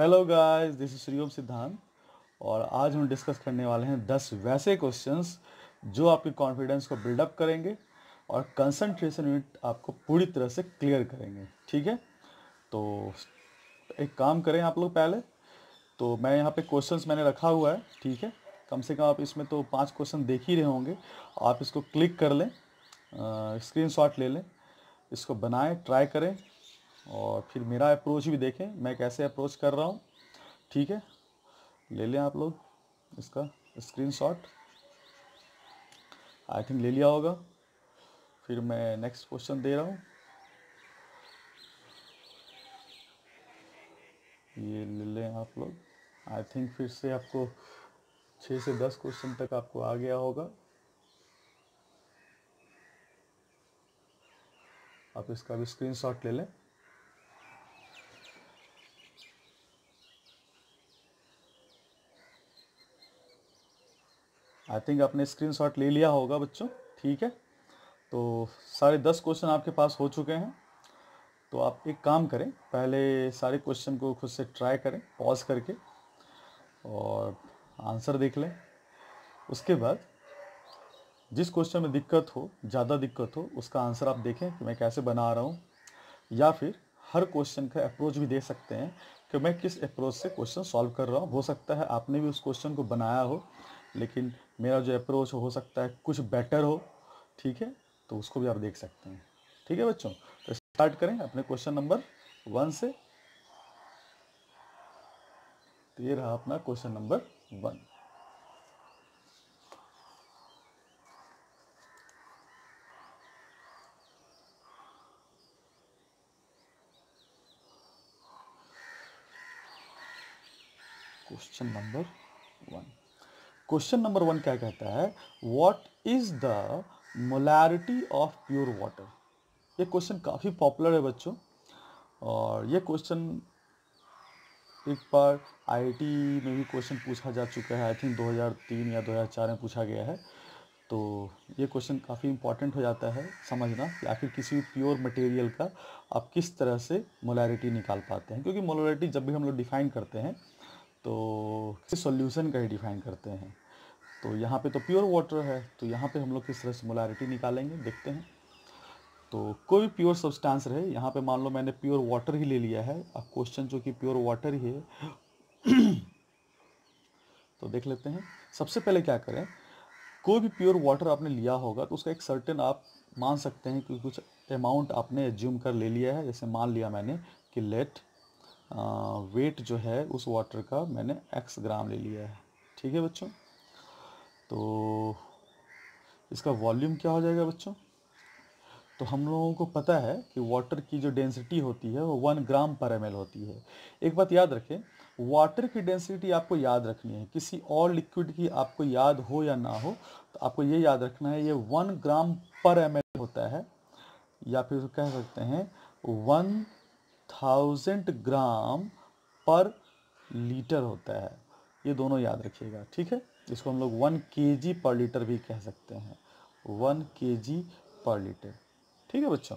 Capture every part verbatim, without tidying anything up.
Hello guys, this is Shriom Siddhant और आज हम डिस्कस करने वाले हैं दस वैसे क्वेश्चंस जो आपके कॉन्फिडेंस को बिल्डअप करेंगे और कंसंट्रेशन यूनिट आपको पूरी तरह से क्लियर करेंगे। ठीक है, तो एक काम करें आप लोग पहले तो मैं यहाँ पे क्वेश्चंस मैंने रखा हुआ है। ठीक है, कम से कम आप इसमें तो पांच क्वेश्चन देख ही रहे होंगे। आप इसको क्लिक कर लें, स्क्रीनशॉट ले लें, इसको बनाएं, ट्राई करें और फिर मेरा अप्रोच भी देखें मैं कैसे अप्रोच कर रहा हूँ। ठीक है, ले लें आप लोग इसका स्क्रीनशॉट। आई थिंक ले लिया होगा। फिर मैं नेक्स्ट क्वेश्चन दे रहा हूँ, ये ले लें आप लोग। आई थिंक फिर से आपको छः से दस क्वेश्चन तक आपको आ गया होगा। आप इसका भी स्क्रीनशॉट ले लें। आई थिंक आपने स्क्रीनशॉट ले लिया होगा बच्चों। ठीक है, तो सारे दस क्वेश्चन आपके पास हो चुके हैं। तो आप एक काम करें, पहले सारे क्वेश्चन को खुद से ट्राई करें पॉज करके और आंसर देख लें। उसके बाद जिस क्वेश्चन में दिक्कत हो, ज़्यादा दिक्कत हो, उसका आंसर आप देखें कि मैं कैसे बना रहा हूँ, या फिर हर क्वेश्चन का अप्रोच भी दे सकते हैं कि मैं किस अप्रोच से क्वेश्चन सॉल्व कर रहा हूँ। हो सकता है आपने भी उस क्वेश्चन को बनाया हो, लेकिन मेरा जो अप्रोच हो, हो सकता है कुछ बेटर हो। ठीक है, तो उसको भी आप देख सकते हैं। ठीक है बच्चों, तो स्टार्ट करें अपने क्वेश्चन नंबर वन से। तो ये रहा अपना question number one. Question number one question number one क्या कहता है? What is the molarity of pure water. ये क्वेश्चन काफ़ी पॉपुलर है बच्चों, और ये क्वेश्चन एक बार आईआईटी में भी क्वेश्चन पूछा जा चुका है। आई थिंक दो हज़ार तीन या दो हज़ार चार में पूछा गया है। तो ये क्वेश्चन काफ़ी इंपॉर्टेंट हो जाता है समझना कि आखिर किसी भी प्योर मटेरियल का आप किस तरह से मोलैरिटी निकाल पाते हैं, क्योंकि मोलैरिटी जब भी हम लोग डिफाइन करते हैं तो किसी सॉल्यूशन का ही डिफाइन करते हैं। तो यहाँ पे तो प्योर वाटर है, तो यहाँ पे हम लोग किस तरह से मोलैरिटी निकालेंगे देखते हैं। तो कोई भी प्योर सब्सटेंस रहे, यहाँ पे मान लो मैंने प्योर वाटर ही ले लिया है। अब क्वेश्चन जो कि प्योर वाटर ही है तो देख लेते हैं। सबसे पहले क्या करें, कोई भी प्योर वाटर आपने लिया होगा तो उसका एक सर्टेन आप मान सकते हैं कि कुछ अमाउंट आपने एज्यूम कर ले लिया है। जैसे मान लिया मैंने कि लेट वेट जो है उस वाटर का मैंने एक्स ग्राम ले लिया है। ठीक है बच्चों, तो इसका वॉल्यूम क्या हो जाएगा बच्चों? तो हम लोगों को पता है कि वाटर की जो डेंसिटी होती है वो वन ग्राम पर एम एल होती है। एक बात याद रखें, वाटर की डेंसिटी आपको याद रखनी है। किसी और लिक्विड की आपको याद हो या ना हो, तो आपको ये याद रखना है ये वन ग्राम पर एम एल होता है, या फिर कह सकते हैं वन थाउजेंड ग्राम पर लीटर होता है। ये दोनों याद रखिएगा। ठीक है, इसको हम लोग वन के जी पर लीटर भी कह सकते हैं, वन के जी पर लीटर। ठीक है बच्चों,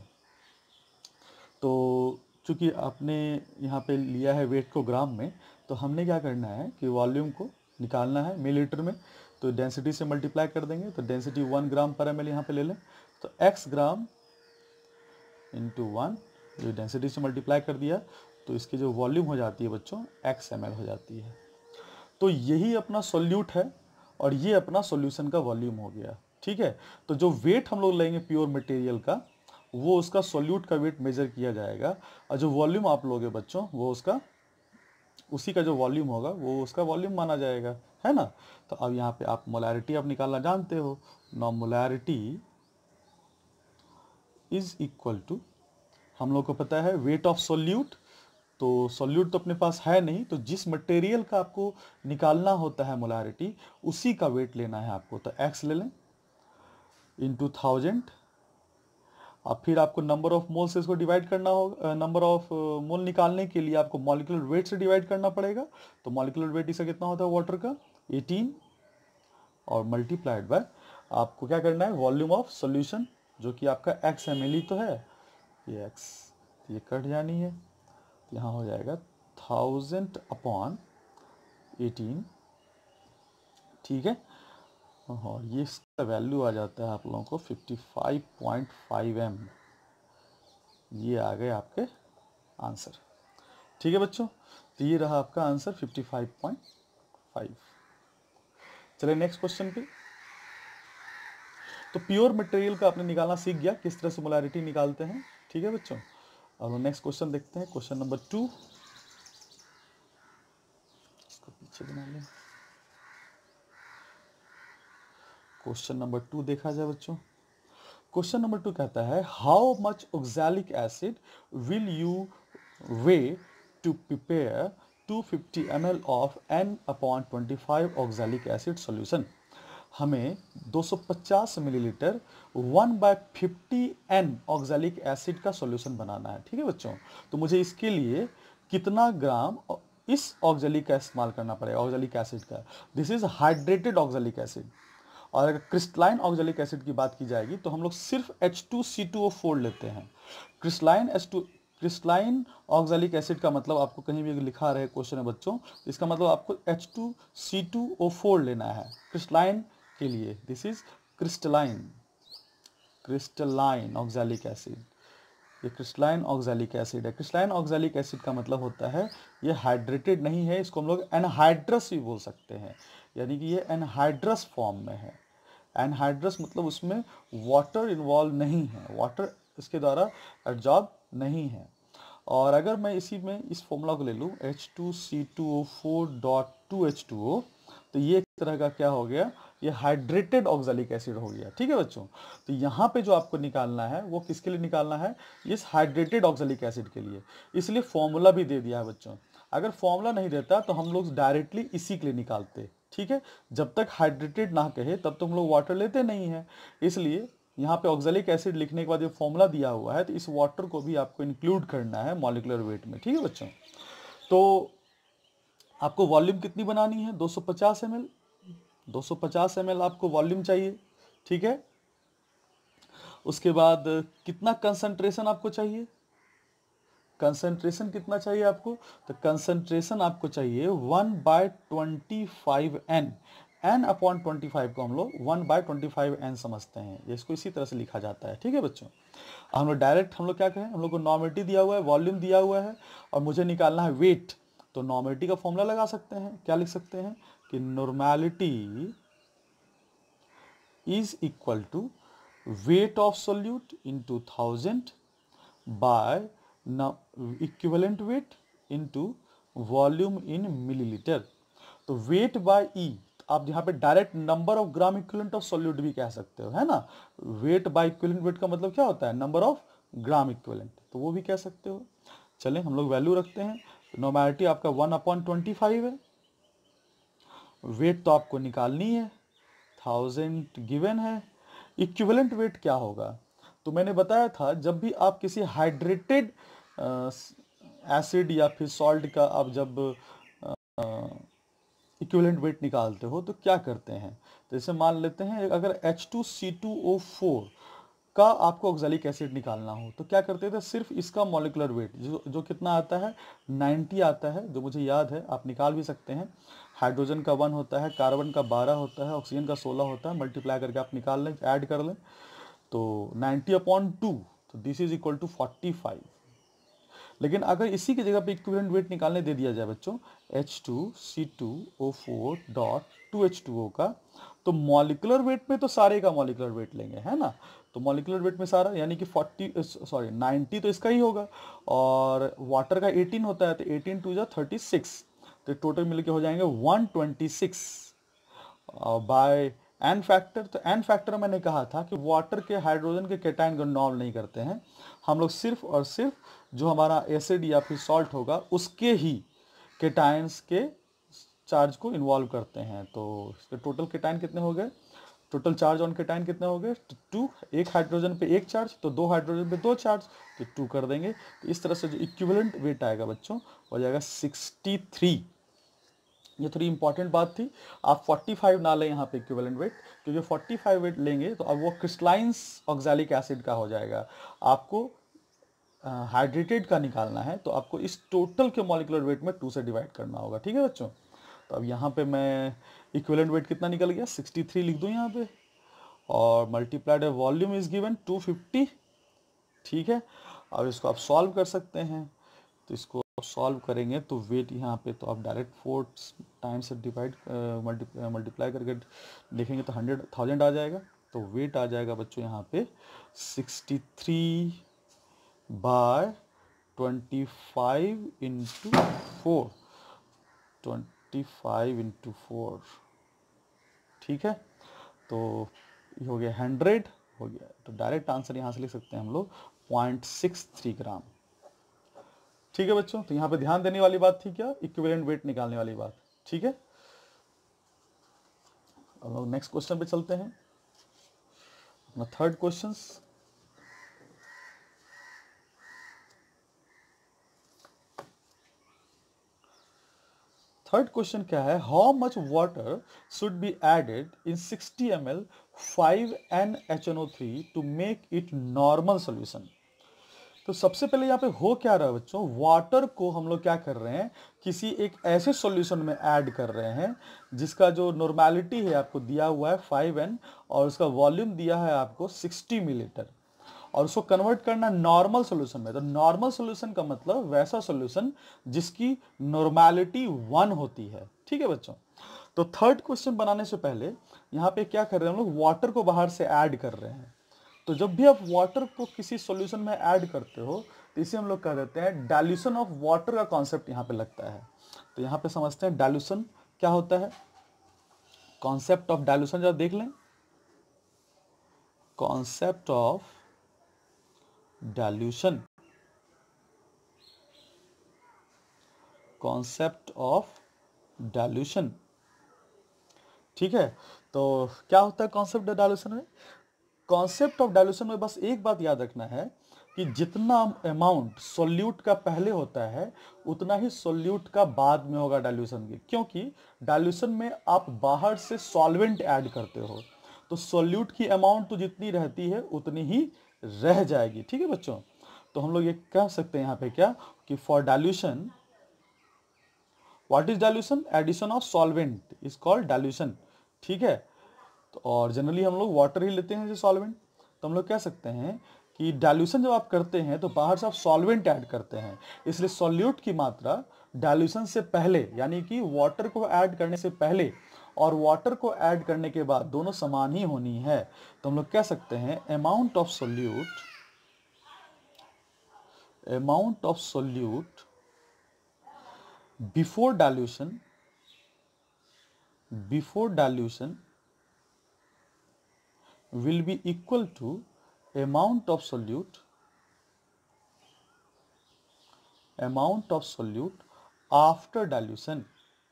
तो चूंकि आपने यहाँ पे लिया है वेट को ग्राम में, तो हमने क्या करना है कि वॉल्यूम को निकालना है मिलीलीटर में। तो डेंसिटी से मल्टीप्लाई कर देंगे, तो डेंसिटी वन ग्राम पर एम एल यहाँ पे ले लें। तो एक्स ग्राम इंटू वन, जो डेंसिटी से मल्टीप्लाई कर दिया, तो इसकी जो वॉल्यूम हो जाती है बच्चों एक्स एम एल हो जाती है। तो यही अपना सोल्यूट है और ये अपना सॉल्यूशन का वॉल्यूम हो गया। ठीक है, तो जो वेट हम लोग लेंगे प्योर मटेरियल का, वो उसका सॉल्यूट का वेट मेजर किया जाएगा, और जो वॉल्यूम आप लोगे बच्चों वो उसका उसी का जो वॉल्यूम होगा वो उसका वॉल्यूम माना जाएगा, है ना। तो अब यहाँ पे आप मोलैरिटी आप निकालना जानते हो। No molarity is equal to, हम लोग को पता है वेट ऑफ सॉल्यूट। तो सॉल्यूट तो अपने पास है नहीं, तो जिस मटेरियल का आपको निकालना होता है मोलैरिटी, उसी का वेट लेना है आपको। तो एक्स ले लें इंटू थाउजेंड। अब फिर आपको नंबर ऑफ मोल से इसको डिवाइड करना होगा। नंबर ऑफ मोल निकालने के लिए आपको मॉलिक्यूलर वेट से डिवाइड करना पड़ेगा। तो मॉलिक्यूलर वेट इसका कितना होता है वाटर का, एटीन, और मल्टीप्लाइड बाय आपको क्या करना है वॉल्यूम ऑफ सॉल्यूशन, जो कि आपका एक्स एम एल ही तो है। ये एक्स ये कट जानी है, यहाँ हो जाएगा थाउजेंड अपॉन एटीन, ठीक है, और ये इसका वैल्यू आ जाता है आप लोगों को fifty five point five M. ये आ गए आपके आंसर, ठीक है बच्चों। तो ये रहा आपका answer fifty five point five. चलिए नेक्स्ट क्वेश्चन पे। तो प्योर मटेरियल का आपने निकालना सीख गया, किस तरह से मोलैरिटी निकालते हैं, ठीक है बच्चों। अब नेक्स्ट क्वेश्चन देखते हैं, क्वेश्चन नंबर टू। इसको पीछे बना लें। क्वेश्चन नंबर टू देखा जाए बच्चों। क्वेश्चन नंबर टू कहता है how much oxalic acid will you weigh to prepare two fifty M L of N upon twenty five oxalic acid solution. हमें दो सौ पचास millilitre one by fifty N oxalic acid का solution बनाना है, ठीक है बच्चों। तो मुझे इसके लिए कितना ग्राम इस ऑक्सैलिक का इस्तेमाल करना पड़ेगा, ऑक्सैलिक एसिड का। This is hydrated oxalic acid. और अगर क्रिस्टलाइन ऑक्सैलिक एसिड की बात की जाएगी तो हम लोग सिर्फ H two C two O four लेते हैं। Crystalline H two crystalline oxalic acid का मतलब आपको कहीं भी लिखा रहे क्वेश्चन है बच्चों, इसका मतलब आपको H two C two O four लेना है क्रिस्टलाइन के लिए। This is crystalline, crystalline oxalic acid. ये क्रिस्टलाइन ऑक्सैलिक एसिड है। क्रिस्टलाइन ऑक्सैलिक एसिड का मतलब होता है ये हाइड्रेटेड नहीं है, इसको हम लोग एनहाइड्रस भी बोल सकते हैं, यानी कि ये एनहाइड्रस फॉर्म में है। एनहाइड्रस मतलब उसमें वाटर इन्वॉल्व नहीं है, वाटर इसके द्वारा एब्जॉर्ब नहीं है। और अगर मैं इसी में इस फॉर्मूला को ले लूँ H two C two O four dot two H two O, तो ये एक तरह का क्या हो गया, ये हाइड्रेटेड ऑक्सैलिक एसिड हो गया, ठीक है बच्चों। तो यहाँ पे जो आपको निकालना है वो किसके लिए निकालना है, इस हाइड्रेटेड ऑक्सैलिक एसिड के लिए। इसलिए फॉर्मूला भी दे दिया है बच्चों। अगर फॉर्मूला नहीं देता तो हम लोग डायरेक्टली इसी के लिए निकालते, ठीक है। जब तक हाइड्रेटेड ना कहे तब तो हम लोग वाटर लेते नहीं है। इसलिए यहाँ पे ऑक्सैलिक एसिड लिखने के बाद ये फॉर्मूला दिया हुआ है, तो इस वाटर को भी आपको इंक्लूड करना है मॉलिक्यूलर वेट में, ठीक है बच्चों। तो आपको वॉल्यूम कितनी बनानी है, दो सौ पचास एम एल, दो सौ पचास एम एल आपको वॉल्यूम चाहिए, ठीक है। उसके बाद कितना कंसंट्रेशन आपको चाहिए, कंसंट्रेशन कितना चाहिए आपको, तो कंसंट्रेशन आपको चाहिए one by twenty five N. N upon twenty five को हम लोग one by twenty five N समझते हैं, ये इसको इसी तरह से लिखा जाता है, ठीक है बच्चों। हम लोग डायरेक्ट हम लोग क्या कहें, हम लोग को नॉर्मेलिटी दिया हुआ है, वॉल्यूम दिया हुआ है, और मुझे निकालना है वेट। तो नॉर्मेलिटी का फॉर्मूला लगा सकते हैं, क्या लिख सकते हैं कि normality is equal to weight of solute into thousand by equivalent weight into volume in millilitre. तो वेट बाय ई, आप यहाँ पे direct number of gram equivalent of solute भी कह सकते हो, है ना। वेट बाय इक्विवेलेंट वेट का मतलब क्या होता है, नंबर ऑफ ग्राम इक्विवेलेंट, तो वो भी कह सकते हो। चलें हम लोग वैल्यू रखते हैं। नॉर्मेलिटी आपका वन अपॉन ट्वेंटी फाइव है, वेट तो आपको निकालनी है, थाउजेंड गिवन है। इक्विवेलेंट वेट क्या होगा, तो मैंने बताया था जब भी आप किसी हाइड्रेटेड एसिड या फिर सॉल्ट का आप जब इक्विवेलेंट वेट निकालते हो तो क्या करते हैं, तो जैसे मान लेते हैं अगर H two C two O four का आपको ऑक्सैलिक एसिड निकालना हो तो क्या करते थे, सिर्फ इसका मॉलिक्यूलर वेट जो जो कितना आता है नाइन्टी आता है, जो मुझे याद है, आप निकाल भी सकते हैं। हाइड्रोजन का वन होता है, कार्बन का बारह होता है, ऑक्सीजन का सोलह होता है, मल्टीप्लाई करके आप निकाल लें, ऐड कर लें, तो नाइन्टी अपॉन टू, तो this is equal to forty five. लेकिन अगर इसी की जगह पे इक्विवेलेंट वेट निकालने दे दिया जाए बच्चों H two C two O four dot two H two O का, तो मॉलिक्यूलर वेट में तो सारे का मॉलिक्यूलर वेट लेंगे, है ना। तो मॉलिक्यूलर वेट में सारा यानी कि फोर्टी सॉरी नाइन्टी तो इसका ही होगा, और वाटर का एटीन होता है, तो एटीन टू जा थर्टी सिक्स, तो टोटल मिलके हो जाएंगे one twenty six by N factor. तो एन फैक्टर मैंने कहा था कि वाटर के हाइड्रोजन के केटाइन को इन्वॉल्व नहीं करते हैं हम लोग, सिर्फ और सिर्फ जो हमारा एसिड या फिर सॉल्ट होगा उसके ही केटाइंस के चार्ज को इन्वॉल्व करते हैं। तो इसके टोटल केटाइन कितने हो गए, टोटल चार्ज ऑन केटाइन कितने हो गए, तो टू, एक हाइड्रोजन पे एक चार्ज, तो दो हाइड्रोजन पे दो चार्ज, तो टू कर देंगे। तो इस तरह से जो इक्विवेलेंट वेट आएगा बच्चों हो जाएगा सिक्सटी थ्री। ये थोड़ी इंपॉर्टेंट बात थी, आप फोर्टी फाइव ना लें यहाँ पे इक्विवेलेंट वेट, क्योंकि फोर्टी फाइव वेट लेंगे तो अब वो क्रिस्टलाइन ऑक्सैलिक एसिड का हो जाएगा। आपको हाइड्रेटेड का निकालना है तो आपको इस टोटल के मॉलिक्यूलर वेट में टू से डिवाइड करना होगा। ठीक है बच्चों, तो अब यहाँ पे मैं इक्विवेलेंट वेट कितना निकल गया सिक्सटी थ्री लिख दूँ यहाँ पे, और multiplied volume is given two fifty. ठीक है, अब इसको आप सॉल्व कर सकते हैं, तो इसको सॉल्व करेंगे तो वेट यहाँ पे तो आप डायरेक्ट फोर टाइम्स से डिवाइड मल्टीप्लाई करके देखेंगे तो हंड्रेड थाउजेंड आ जाएगा। तो वेट आ जाएगा बच्चों यहाँ पे sixty three by twenty five into four, twenty five into four. ठीक है, तो ये हो गया हंड्रेड हो गया, तो डायरेक्ट आंसर यहाँ से लिख सकते हैं हम लोग पॉइंट सिक्स थ्री ग्राम। ठीक है बच्चों, तो यहाँ पे ध्यान देने वाली बात थी क्या, इक्विवेलेंट वेट निकालने वाली बात। ठीक है, अब लोग नेक्स्ट क्वेश्चन पे चलते हैं, अपना थर्ड क्वेश्चन। थर्ड क्वेश्चन क्या है, how much water should be added in sixty M L five N H N O three to make it normal solution. तो सबसे पहले यहाँ पे हो क्या रहा है बच्चों, वाटर को हम लोग क्या कर रहे हैं, किसी एक ऐसे सॉल्यूशन में ऐड कर रहे हैं जिसका जो नॉर्मेलिटी है आपको दिया हुआ है फाइव एन और उसका वॉल्यूम दिया है आपको सिक्सटी मिलीलीटर, और उसको कन्वर्ट करना नॉर्मल सॉल्यूशन में। तो नॉर्मल सॉल्यूशन का मतलब वैसा सॉल्यूशन जिसकी नॉर्मेलिटी वन होती है। ठीक है बच्चों, तो थर्ड क्वेश्चन बनाने से पहले यहाँ पे क्या कर रहे हैं हम लोग, वाटर को बाहर से ऐड कर रहे हैं। तो जब भी आप वाटर को किसी सॉल्यूशन में ऐड करते हो तो इसे हम लोग कह देते हैं डाइल्यूशन ऑफ वाटर का कॉन्सेप्ट यहाँ पे लगता है। तो यहाँ पे समझते हैं डाइल्यूशन क्या होता है, कॉन्सेप्ट ऑफ डाइल्यूशन जब देख लें, concept of dilution, concept of dilution. ठीक है, तो क्या होता है कॉन्सेप्ट ऑफ डाइल्यूशन में, कॉन्सेप्ट ऑफ डाइल्यूशन में बस एक बात याद रखना है कि जितना अमाउंट सोल्यूट का पहले होता है उतना ही सोल्यूट का बाद में होगा डाइल्यूशन के, क्योंकि डाइल्यूशन में आप बाहर से सॉल्वेंट ऐड करते हो तो सोल्यूट की अमाउंट तो जितनी रहती है उतनी ही रह जाएगी। ठीक है बच्चों, तो हम लोग ये कह सकते हैं यहाँ पे क्या कि for dilution, what is dilution, addition of solvent is called dilution. ठीक है, तो और जनरली हम लोग वाटर ही लेते हैं जो सॉल्वेंट, तो हम लोग कह सकते हैं कि डाइल्यूशन जब आप करते हैं तो बाहर से आप सॉल्वेंट ऐड करते हैं, इसलिए सॉल्यूट की मात्रा डाइल्यूशन से पहले यानी कि वाटर को ऐड करने से पहले और वाटर को ऐड करने के बाद दोनों समान ही होनी है। तो हम लोग कह सकते हैं amount of solute, amount of solute before dilution, before dilution will be equal to amount of solute, amount of solute after dilution,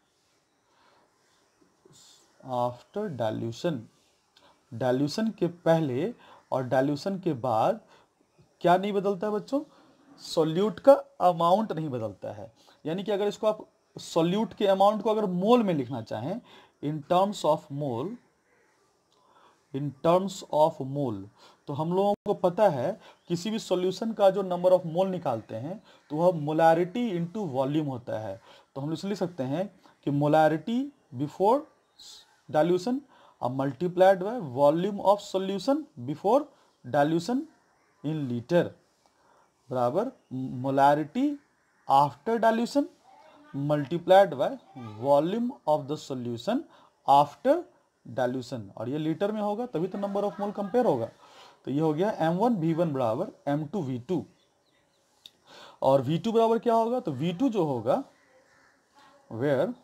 after dilution, dilution के पहले और डाइल्यूशन के बाद क्या नहीं बदलता है बच्चों, सोल्यूट का अमाउंट नहीं बदलता है। यानी कि अगर इसको आप सोल्यूट के अमाउंट को अगर मोल में लिखना चाहें, in terms of mole, in terms of mole, तो हम लोगों को पता है किसी भी सॉल्यूशन का जो नंबर ऑफ मोल निकालते हैं तो वह मोलारिटी इनटू वॉल्यूम होता है। तो हम इसे लिख सकते हैं कि मोलारिटी बिफोर डाइल्यूशन अब multiplied by volume of solution before dilution in litre बराबर molarity after dilution multiplied by volume of the solution after dilution, और ये लीटर में होगा तभी तो नंबर ऑफ मोल कंपेयर होगा। तो ये हो गया एम वन वी वन बराबर एम टू वी टू, और वी टू बराबर क्या होगा, तो वी टू जो होगा where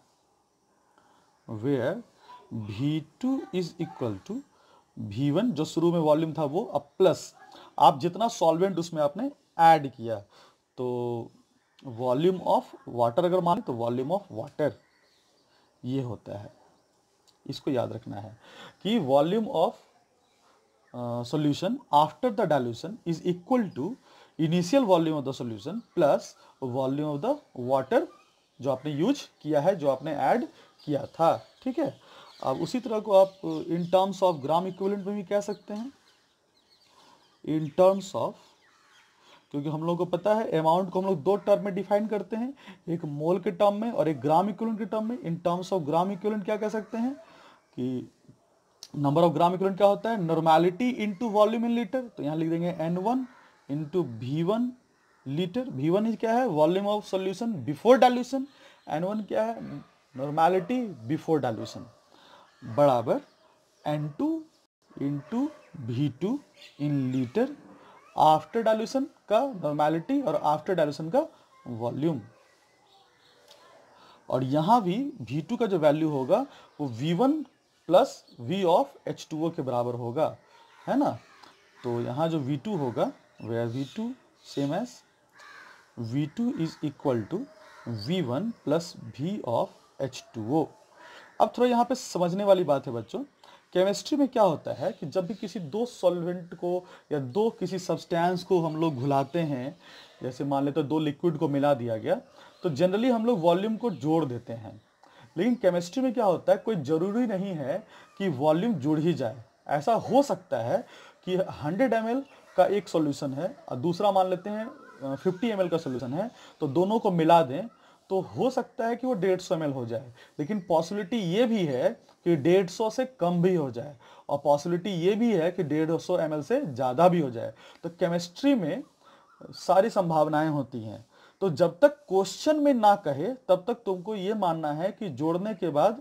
where V two is equal to V one, जो शुरू में वॉल्यूम था वो, अब प्लस आप जितना सॉल्वेंट उसमें आपने ऐड किया, तो वॉल्यूम ऑफ वाटर अगर माने तो वॉल्यूम ऑफ वाटर ये होता है। इसको याद रखना है कि volume of solution after the dilution is equal to initial volume of the solution plus volume of the water जो आपने यूज किया है, जो आपने ऐड किया था। ठीक है, अब उसी तरह को आप in terms of gram equivalent में भी कह सकते हैं, इन टर्म्स ऑफ क्योंकि हम लोगों को पता है अमाउंट को हम लोग दो टर्म में डिफाइन करते हैं, एक मोल के टर्म में और एक ग्राम इक्विवेलेंट के टर्म में। In terms of gram equivalent क्या कह सकते हैं कि नंबर ऑफ ग्राम इक्विवेलेंट क्या होता है, normality into volume in litre. तो यहाँ लिख देंगे N one into V one litre. V one क्या है, volume of solution before dilution. N one क्या है, नॉर्मेलिटी बिफोर डाइल्यूशन, बराबर N two into V two in litre after dilution का नॉर्मेलिटी और आफ्टर डाइल्यूशन का वॉल्यूम। और यहाँ भी वी टू का जो वैल्यू होगा वो V one plus V of H two O के बराबर होगा, है ना। तो यहाँ जो वी टू होगा where V two same as V two is equal to V one plus V of H two O. अब थोड़ा यहाँ पे समझने वाली बात है बच्चों, केमिस्ट्री में क्या होता है कि जब भी किसी दो सॉल्वेंट को या दो किसी सब्सटेंस को हम लोग घुलाते हैं, जैसे मान लेते तो दो लिक्विड को मिला दिया गया, तो जनरली हम लोग वॉल्यूम को जोड़ देते हैं। लेकिन केमिस्ट्री में क्या होता है, कोई ज़रूरी नहीं है कि वॉल्यूम जुड़ ही जाए। ऐसा हो सकता है कि हंड्रेड एम एल का एक सॉल्यूशन है और दूसरा मान लेते हैं फिफ्टी एम एल का सॉल्यूशन है, तो दोनों को मिला दें तो हो सकता है कि वो डेढ़ सौ एम एल हो जाए। लेकिन पॉसिबिलिटी ये भी है कि डेढ़ सौ से कम भी हो जाए और पॉसिबिलिटी ये भी है कि डेढ़ सौ एम एल से ज़्यादा भी हो जाए। तो केमिस्ट्री में सारी संभावनाएं होती हैं। तो जब तक क्वेश्चन में ना कहे तब तक तुमको ये मानना है कि जोड़ने के बाद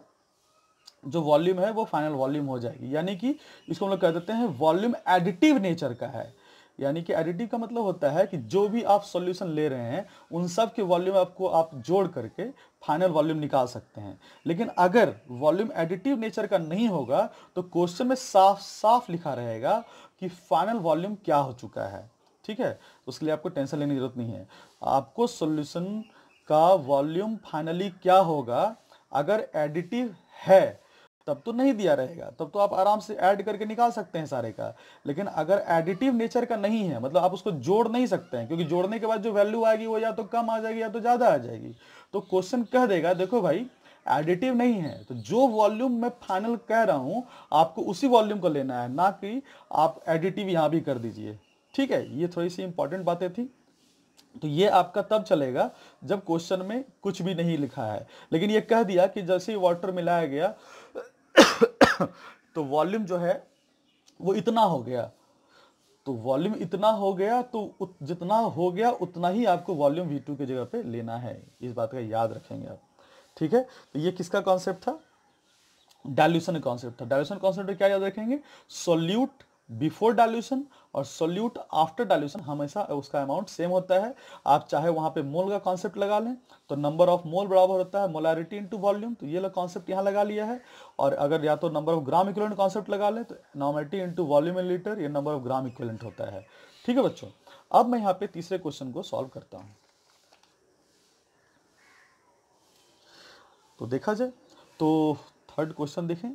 जो वॉल्यूम है वो फाइनल वॉल्यूम हो जाएगी। यानी कि इसको हम लोग कह देते हैं वॉल्यूम एडिटिव नेचर का है। यानी कि एडिटिव का मतलब होता है कि जो भी आप सॉल्यूशन ले रहे हैं उन सब के वॉल्यूम आपको आप जोड़ करके फाइनल वॉल्यूम निकाल सकते हैं। लेकिन अगर वॉल्यूम एडिटिव नेचर का नहीं होगा तो क्वेश्चन में साफ साफ लिखा रहेगा कि फाइनल वॉल्यूम क्या हो चुका है। ठीक है, तो उसके लिए आपको टेंशन लेने की जरूरत नहीं है। आपको सॉल्यूशन का वॉल्यूम फाइनली क्या होगा अगर एडिटिव है तब तो नहीं दिया रहेगा, तब तो आप आराम से ऐड करके निकाल सकते हैं सारे का। लेकिन अगर एडिटिव नेचर का नहीं है, मतलब आप उसको जोड़ नहीं सकते हैं, क्योंकि जोड़ने के बाद जो वैल्यू आएगी वो या तो कम आ जाएगी या तो ज्यादा आ जाएगी। तो क्वेश्चन कह देगा देखो भाई एडिटिव नहीं है, तो जो वॉल्यूम मैं फाइनल कह रहा हूं आपको उसी वॉल्यूम को लेना है, ना कि आप एडिटिव यहां भी कर दीजिए। ठीक है, ये थोड़ी सी इंपॉर्टेंट बातें थी। तो ये आपका तब चलेगा जब क्वेश्चन में कुछ भी नहीं लिखा है, लेकिन ये कह दिया कि जैसे ही वाटर मिलाया गया तो वॉल्यूम जो है वो इतना हो गया। तो वॉल्यूम इतना हो गया तो उत, जितना हो गया उतना ही आपको वॉल्यूम वी टू की जगह पे लेना है। इस बात का याद रखेंगे आप। ठीक है, तो ये किसका कॉन्सेप्ट था, डाइल्यूशन कॉन्सेप्ट था। डाइल्यूशन कॉन्सेप्ट में क्या याद रखेंगे, सोल्यूट बिफोर डाइल्यूशन और सोल्यूट आफ्टर डाइल्यूशन हमेशा उसका अमाउंट सेम होता है। आप चाहे वहां पे मोल का कॉन्सेप्ट लगा लें तो नंबर ऑफ मोल बराबर होता है मोलारिटी इनटू वॉल्यूम, तो ये लोग कॉन्सेप्ट यहाँ लगा लिया है। और अगर या तो number of gram equivalent concept लगा लें तो normality into volume in litre, ये नंबर ऑफ ग्राम इक्विवेलेंट होता है। ठीक है बच्चों, अब मैं यहाँ पे तीसरे क्वेश्चन को सॉल्व करता हूँ। तो देखा जाए तो थर्ड क्वेश्चन देखें,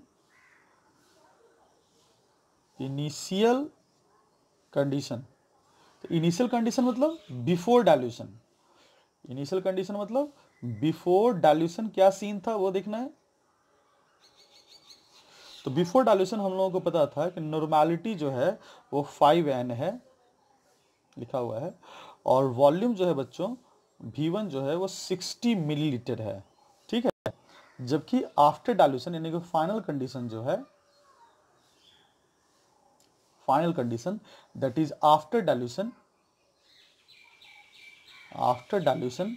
इनिशियल कंडीशन। तो इनिशियल कंडीशन मतलब बिफोर डाइल्यूशन। इनिशियल कंडीशन मतलब बिफोर डाइल्यूशन क्या सीन था वो देखना है। तो बिफोर डाइल्यूशन हम लोगों को पता था कि नॉर्मेलिटी जो है वो फाइव एन है लिखा हुआ है, और वॉल्यूम जो है बच्चों वी वन जो है वो सिक्सटी मिलीलीटर है। ठीक है, जबकि आफ्टर डाइल्यूशन यानी कि फाइनल कंडीशन जो है, final condition that is after dilution, after dilution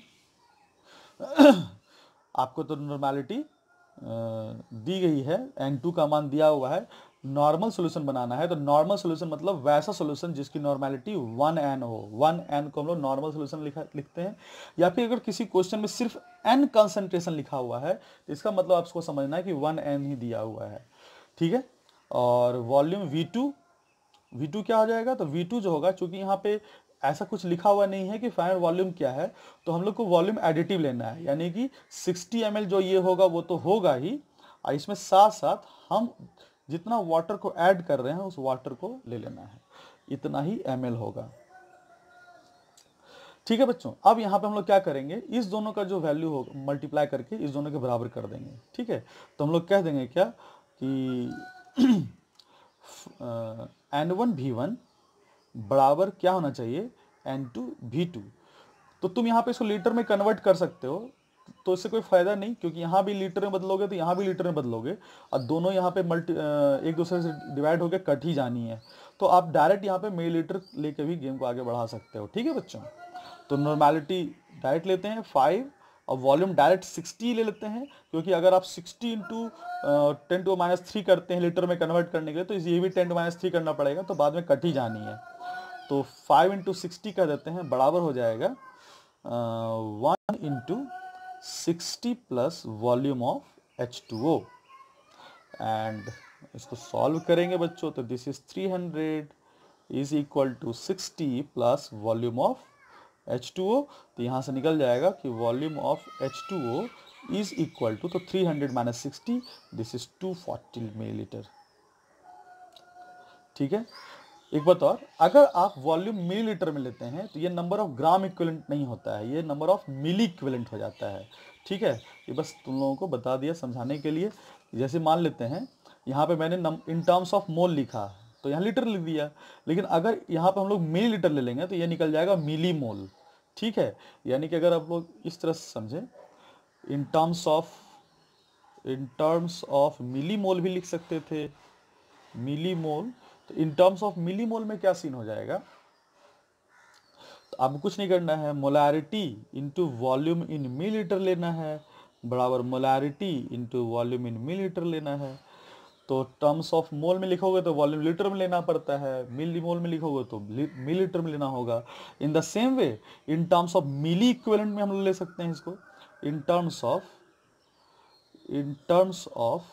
आपको तो नॉर्मेलिटी दी गई है, एन टू का मान दिया हुआ है, नॉर्मल सॉल्यूशन बनाना है। तो नॉर्मल सॉल्यूशन मतलब वैसा सॉल्यूशन जिसकी नॉर्मेलिटी वन एन हो। वन एन को हम लोग नॉर्मल सॉल्यूशन लिखा लिखते हैं। या फिर अगर किसी क्वेश्चन में सिर्फ एन कंसंट्रेशन लिखा हुआ है तो इसका मतलब आपको समझना है कि वन एन ही दिया हुआ है। ठीक है, और volume V two, V two क्या हो जाएगा, तो वी टू जो होगा, चूंकि यहाँ पे ऐसा कुछ लिखा हुआ नहीं है कि फाइनल वॉल्यूम क्या है, तो हम लोग को वॉल्यूम एडिटिव लेना है। यानी कि सिक्सटी एम एल जो ये होगा वो तो होगा ही, और इसमें साथ साथ हम जितना वाटर को ऐड कर रहे हैं उस वाटर को ले लेना है, इतना ही एम एल होगा। ठीक है बच्चों, अब यहाँ पे हम लोग क्या करेंगे, इस दोनों का जो वैल्यू होगा मल्टीप्लाई करके इस दोनों के बराबर कर देंगे। ठीक है, तो हम लोग कह देंगे क्या कि एन वन वी वन बराबर क्या होना चाहिए, एन टू वी टू। तो तुम यहाँ पे इसको लीटर में कन्वर्ट कर सकते हो, तो इससे कोई फायदा नहीं, क्योंकि यहाँ भी लीटर में बदलोगे तो यहाँ भी लीटर में बदलोगे, और दोनों यहाँ पे मल्टी एक दूसरे से डिवाइड होकर कट ही जानी है। तो आप डायरेक्ट यहाँ पे मिलीलीटर लेके भी गेम को आगे बढ़ा सकते हो। ठीक है बच्चों, तो नॉर्मेलिटी डायरेक्ट लेते हैं फाइव, और वॉल्यूम डायरेक्ट सिक्सटी ले लेते हैं, क्योंकि अगर आप sixty into ten to minus three करते हैं लीटर में कन्वर्ट करने के लिए, तो ये भी टेन टू माइनस थ्री करना पड़ेगा, तो बाद में कट ही जानी है। तो फाइव इंटू सिक्सटी कर देते हैं, बराबर हो जाएगा one into sixty plus volume of H two O. And इसको सॉल्व करेंगे बच्चों, तो this is three hundred is equal to sixty plus volume of H two O. तो यहाँ से निकल जाएगा कि volume of H two O is equal to, तो three hundred minus sixty, this is two forty millilitre. ठीक है, एक बात और, अगर आप वॉल्यूम मिलीलीटर में लेते हैं तो ये नंबर ऑफ ग्राम इक्विवेलेंट नहीं होता है, ये नंबर ऑफ मिली इक्विवेलेंट हो जाता है। ठीक है, ये बस तुम लोगों को बता दिया समझाने के लिए। जैसे मान लेते हैं यहाँ पे मैंने इन टर्म्स ऑफ मोल लिखा, तो यहाँ लीटर लिख दिया, लेकिन अगर यहाँ पे हम लोग मिली लीटर ले लेंगे तो ये निकल जाएगा मिली मोल। ठीक है, यानी कि अगर आप लोग इस तरह से समझें, in terms of in terms of millimole भी लिख सकते थे, मिली मोल। तो इन टर्म्स ऑफ मिली मोल में क्या सीन हो जाएगा, तो आपको कुछ नहीं करना है, molarity into volume in millilitre लेना है, बराबर molarity into volume in millilitre लेना है। तो टर्म्स ऑफ मोल में लिखोगे तो वॉल्यूम लीटर में लेना पड़ता है, मिली मोल में लिखोगे तो मिलीलीटर में लेना होगा। In the same way in terms of milliequivalent में हम लोग ले सकते हैं इसको, in terms of in terms of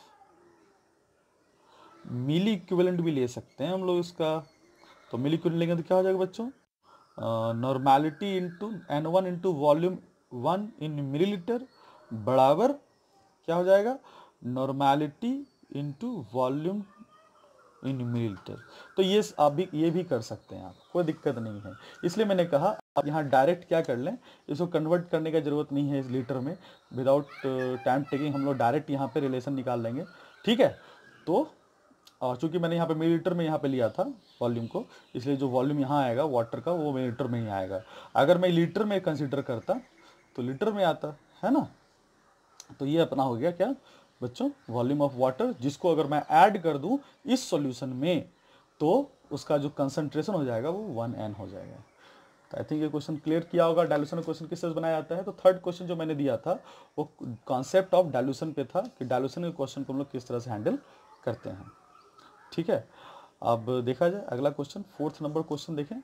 milliequivalent भी ले सकते हैं हम लोग इसका। तो मिली इक्विवेलेंट लेंगे तो क्या हो जाएगा बच्चों, normality into N one into volume one in millilitre, बराबर क्या हो जाएगा, normality into volume in millilitre. तो ये आप भी ये भी कर सकते हैं, आप कोई दिक्कत नहीं है। इसलिए मैंने कहा आप यहाँ डायरेक्ट क्या कर लें, इसको कन्वर्ट करने का जरूरत नहीं है इस लीटर में, विदाउट टाइम टेकिंग हम लोग डायरेक्ट यहाँ पे रिलेशन निकाल लेंगे। ठीक है, तो चूंकि मैंने यहाँ पे मिलीलीटर में यहाँ पे लिया था वॉल्यूम को, इसलिए जो वॉल्यूम यहाँ आएगा वाटर का वो मिलीलीटर में ही आएगा। अगर मैं लीटर में कंसिडर करता तो लीटर में आता है ना। तो ये अपना हो गया क्या बच्चों, वॉल्यूम ऑफ वाटर, जिसको अगर मैं ऐड कर दूं इस सॉल्यूशन में तो उसका जो कंसंट्रेशन हो जाएगा वो वन एन हो जाएगा। तो आई थिंक ये क्वेश्चन क्लियर किया होगा। डाइल्यूशन क्वेश्चन किस तरह से बनाया जाता है, तो थर्ड क्वेश्चन जो मैंने दिया था वो कॉन्सेप्ट ऑफ डाइल्यूशन पे था, कि डाइल्यूशन के क्वेश्चन को हम लोग किस तरह से हैंडल करते हैं। ठीक है, अब देखा जाए अगला क्वेश्चन, फोर्थ नंबर क्वेश्चन देखें।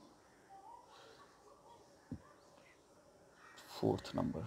Fourth number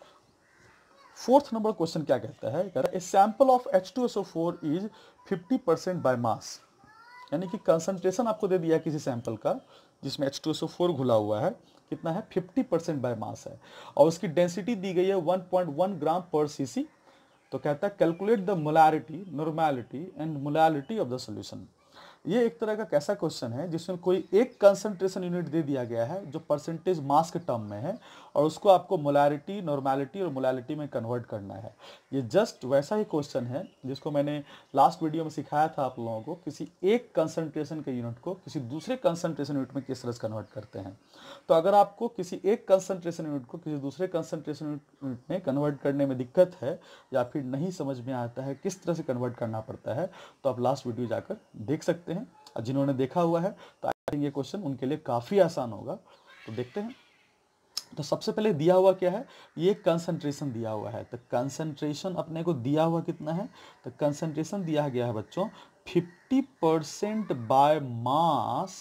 fourth number question क्या कहता है, कह रहा है a sample of H two S O four is fifty percent by mass. यानी कि कंसंट्रेशन आपको दे दिया किसी सैंपल का जिसमें H two S O four घुला हुआ है, कितना है, फिफ्टी परसेंट बाय मास है, और उसकी डेंसिटी दी गई है one point one gram per CC. तो कहता है calculate the molarity, normality and molarity of the solution. ये एक तरह का कैसा क्वेश्चन है जिसमें कोई एक कंसंट्रेशन यूनिट दे दिया गया है जो परसेंटेज मास के टर्म में है, और उसको आपको मोलैरिटी, नॉर्मेलिटी और मोलैलिटी में कन्वर्ट करना है। ये जस्ट वैसा ही क्वेश्चन है जिसको मैंने लास्ट वीडियो में सिखाया था आप लोगों को, किसी एक कंसंट्रेशन के यूनिट को किसी दूसरे कंसंट्रेशन यूनिट में किस तरह से कन्वर्ट करते हैं। तो अगर आपको किसी एक कंसंट्रेशन यूनिट को किसी दूसरे कंसंट्रेशन यूनिट में कन्वर्ट करने में दिक्कत है, या फिर नहीं समझ में आता है किस तरह से कन्वर्ट करना पड़ता है, तो आप लास्ट वीडियो जाकर देख सकते हैं। और जिन्होंने देखा हुआ है तो आई थिंक ये क्वेश्चन उनके लिए काफ़ी आसान होगा। तो देखते हैं। तो सबसे पहले दिया हुआ क्या है, ये कंसंट्रेशन दिया हुआ है। तो कंसंट्रेशन अपने को दिया हुआ कितना है, तो कंसंट्रेशन दिया गया है बच्चों fifty percent by mass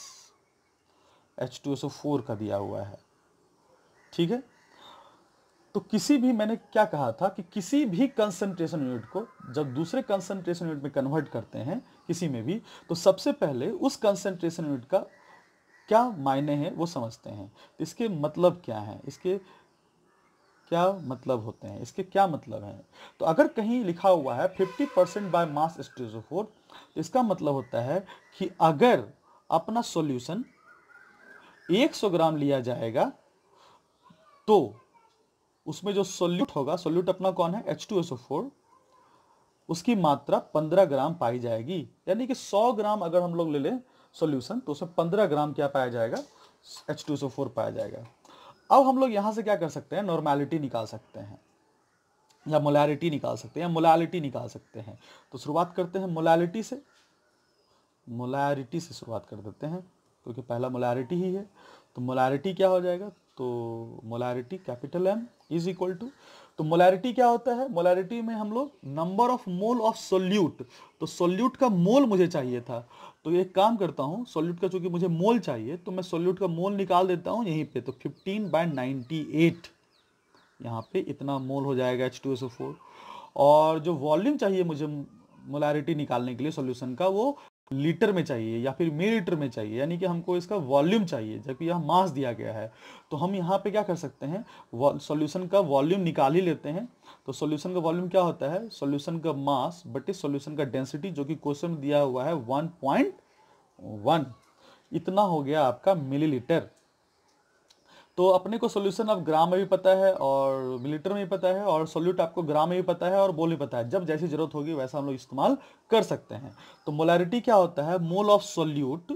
H two S O four का दिया हुआ है। ठीक है, तो किसी भी, मैंने क्या कहा था कि किसी भी कंसंट्रेशन यूनिट को जब दूसरे कंसंट्रेशन यूनिट में कन्वर्ट करते हैं किसी में भी, तो सबसे पहले उस कंसंट्रेशन यूनिट का क्या मायने हैं वो समझते हैं। इसके मतलब क्या है, इसके क्या मतलब होते हैं, इसके क्या मतलब है। तो अगर कहीं लिखा हुआ है fifty percent by mass H two S O four, तो इसका मतलब होता है कि अगर अपना सॉल्यूशन एक सौ ग्राम लिया जाएगा तो उसमें जो सोल्यूट होगा, सोल्यूट अपना कौन है, H two S O four, उसकी मात्रा पंद्रह ग्राम पाई जाएगी। यानी कि सौ ग्राम अगर हम लोग ले लें सॉल्यूशन तो उसमें पंद्रह ग्राम क्या पाया जाएगा, H two S O four पाया जाएगा। अब हम लोग यहाँ से क्या कर सकते हैं, नॉर्मेलिटी निकाल सकते हैं या मोलैरिटी निकाल सकते हैं या मोलैलिटी निकाल सकते हैं। तो शुरुआत करते हैं मोलैलिटी से, मोलैरिटी से शुरुआत कर देते हैं क्योंकि पहला मोलैरिटी ही है। तो मोलैरिटी क्या हो जाएगा, तो molarity capital M is equal to, तो मोलैरिटी क्या होता है, मोलैरिटी में हम लोग number of mole of solute, तो सोल्यूट का मोल मुझे चाहिए था, तो एक काम करता हूँ, सोल्यूट का चूंकि मुझे मोल चाहिए तो मैं सोल्यूट का मोल निकाल देता हूँ यहीं पे, तो फिफ्टीन बाय नाइन्टी एट, यहाँ पे इतना मोल हो जाएगा H two S O four. और जो वॉल्यूम चाहिए मुझे मोलैरिटी निकालने के लिए सॉल्यूशन का, वो लीटर में चाहिए या फिर मिलीलीटर में चाहिए, यानी कि हमको इसका वॉल्यूम चाहिए, जबकि यह मास दिया गया है। तो हम यहाँ पे क्या कर सकते हैं, सॉल्यूशन का वॉल्यूम निकाल ही लेते हैं। तो सॉल्यूशन का वॉल्यूम क्या होता है, सॉल्यूशन का मास बटे सॉल्यूशन का डेंसिटी, जो कि क्वेश्चन दिया हुआ है वन पॉइंट वन, इतना हो गया आपका मिलीलीटर। तो अपने को सॉल्यूशन अब ग्राम में भी पता है और मिलीलीटर में भी पता है, और सॉल्यूट आपको ग्राम में भी पता है और मोल भी पता है। जब जैसी जरूरत होगी वैसा हम लोग इस्तेमाल कर सकते हैं। तो मोलैरिटी क्या होता है, मोल ऑफ सॉल्यूट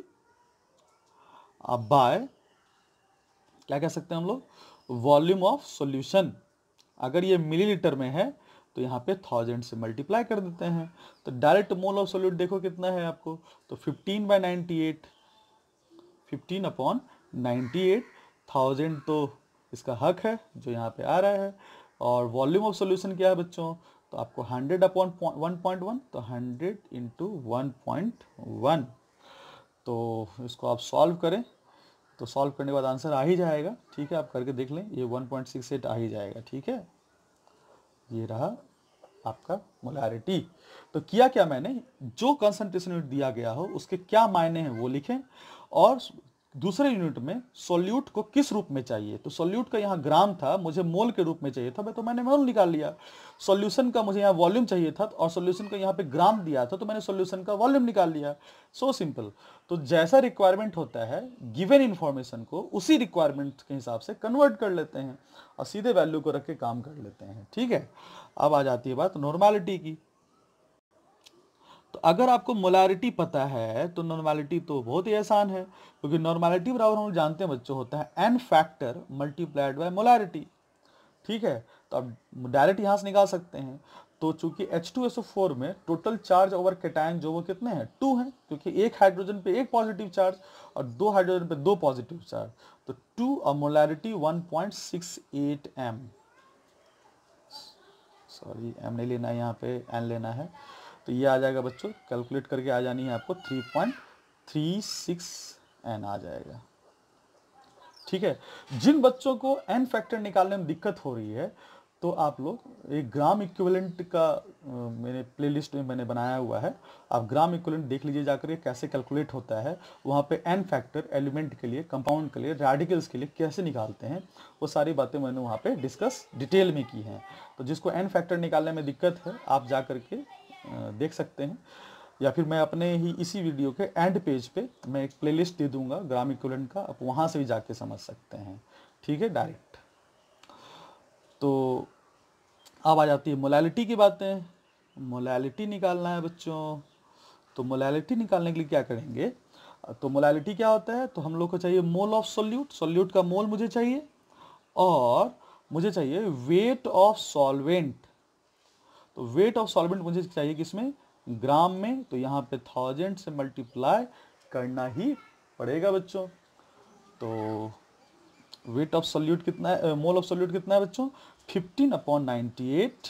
बाय, क्या कह सकते हैं हम लोग, वॉल्यूम ऑफ सॉल्यूशन। अगर ये मिलीलीटर में है तो यहाँ पे थाउजेंड से मल्टीप्लाई कर देते हैं, तो डायरेक्ट मोल ऑफ सॉल्यूट देखो कितना है आपको, तो fifteen by ninety eight, fifteen upon ninety eight, thousand तो इसका हक है जो यहाँ पे आ रहा है, और वॉल्यूम ऑफ सॉल्यूशन क्या है बच्चों, तो आपको hundred upon one point one, तो hundred into one point one. तो इसको आप सॉल्व करें तो सॉल्व करने के बाद आंसर आ ही जाएगा, ठीक है, आप करके देख लें, ये वन पॉइंट सिक्स एट आ ही जाएगा, ठीक है। ये रहा आपका मोलैरिटी। तो किया क्या मैंने, जो कंसंट्रेशन यूनिट दिया गया हो उसके क्या मायने हैं वो लिखें, और दूसरे यूनिट में सोल्यूट को किस रूप में चाहिए, तो सोल्यूट का यहाँ ग्राम था, मुझे मोल के रूप में चाहिए था, तो मैंने मोल निकाल लिया। सॉल्यूशन का मुझे यहाँ वॉल्यूम चाहिए था और सॉल्यूशन का यहाँ पे ग्राम दिया था, तो मैंने सॉल्यूशन का वॉल्यूम निकाल लिया। So simple. तो जैसा रिक्वायरमेंट होता है गिवन इंफॉर्मेशन को उसी रिक्वायरमेंट के हिसाब से कन्वर्ट कर लेते हैं और सीधे वैल्यू को रख के काम कर लेते हैं, ठीक है। अब आ जाती है बात नॉर्मेलिटी की। तो अगर आपको मोलैरिटी पता है तो नॉर्मेलिटी तो बहुत ही आसान है, क्योंकि नॉर्मेलिटी बराबर हम जानते हैं बच्चों होता है N factor multiplied by molarity, ठीक है। तो आप डायरेक्ट यहां से निकाल सकते हैं। तो चूंकि H two S O four में टोटल चार्ज ओवर कैटायन जो वो कितने हैं, टू हैं, क्योंकि एक हाइड्रोजन पे एक पॉजिटिव चार्ज और दो हाइड्रोजन पे दो पॉजिटिव चार्ज, तो टू और molarity one point six eight M, sorry M नहीं लेना है, यहाँ पे एन लेना है। तो ये आ जाएगा बच्चों, कैलकुलेट करके आ जानी है आपको three point three six N आ जाएगा, ठीक है। जिन बच्चों को एन फैक्टर निकालने में दिक्कत हो रही है तो आप लोग एक ग्राम इक्विवेलेंट का मेरे प्लेलिस्ट में मैंने बनाया हुआ है, आप ग्राम इक्विवेलेंट देख लीजिए जाकर कैसे कैलकुलेट होता है। वहाँ पे एन फैक्टर एलिमेंट के लिए, कंपाउंड के लिए, रेडिकल्स के लिए कैसे निकालते हैं, वो सारी बातें मैंने वहाँ पे डिस्कस डिटेल में की हैं। तो जिसको एन फैक्टर निकालने में दिक्कत है आप जा कर के देख सकते हैं, या फिर मैं अपने ही इसी वीडियो के एंड पेज पे मैं एक प्लेलिस्ट दे दूंगा ग्राम इक्विवेलेंट का, आप वहाँ से भी जाके समझ सकते हैं, ठीक है, डायरेक्ट। तो अब आ जाती है मोलैलिटी की बातें। मोलैलिटी निकालना है बच्चों, तो मोलैलिटी निकालने के लिए क्या करेंगे, तो मोलैलिटी क्या होता है, तो हम लोग को चाहिए मोल ऑफ सोल्यूट, सोल्यूट का मोल मुझे चाहिए, और मुझे चाहिए वेट ऑफ सॉल्वेंट। तो वेट ऑफ सॉल्वेंट मुझे चाहिए किसमें, ग्राम में, तो यहाँ पे थाउजेंड से मल्टीप्लाई करना ही पड़ेगा बच्चों। तो वेट ऑफ सोल्यूट कितना है, मोल ऑफ सोल्यूट कितना है बच्चों, फिफ्टीन अपॉन नाइन्टी एट,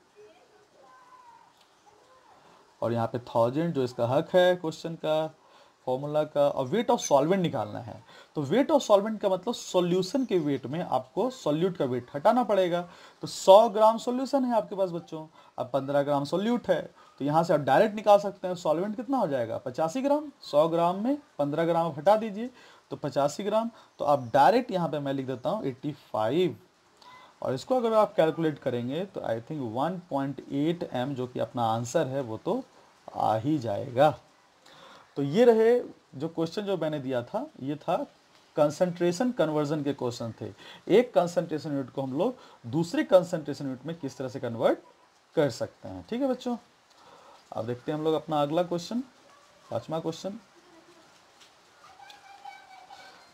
और यहाँ पे थाउजेंड जो इसका हक है क्वेश्चन का, फॉर्मूला का, और वेट ऑफ सॉल्वेंट निकालना है। तो वेट ऑफ सॉल्वेंट का मतलब सॉल्यूशन के वेट में आपको सोल्यूट का वेट हटाना पड़ेगा। तो सौ ग्राम सॉल्यूशन है आपके पास बच्चों, अब पंद्रह ग्राम सोल्यूट है, तो यहाँ से आप डायरेक्ट निकाल सकते हैं सॉल्वेंट कितना हो जाएगा, पचासी ग्राम। सौ ग्राम में पंद्रह ग्राम आप हटा दीजिए तो पचासी ग्राम, तो आप डायरेक्ट यहाँ पे मैं लिख देता हूँ एट्टी फाइव, और इसको अगर आप कैलकुलेट करेंगे तो I think one point eight M जो कि अपना आंसर है वो तो आ ही जाएगा। तो ये रहे जो क्वेश्चन जो मैंने दिया था, ये था कंसंट्रेशन कन्वर्जन के क्वेश्चन थे। एक कंसंट्रेशन यूनिट को हम लोग दूसरे कंसंट्रेशन यूनिट में किस तरह से कन्वर्ट कर सकते हैं, ठीक है बच्चों। अब देखते हैं हम लोग अपना अगला क्वेश्चन, पांचवा क्वेश्चन।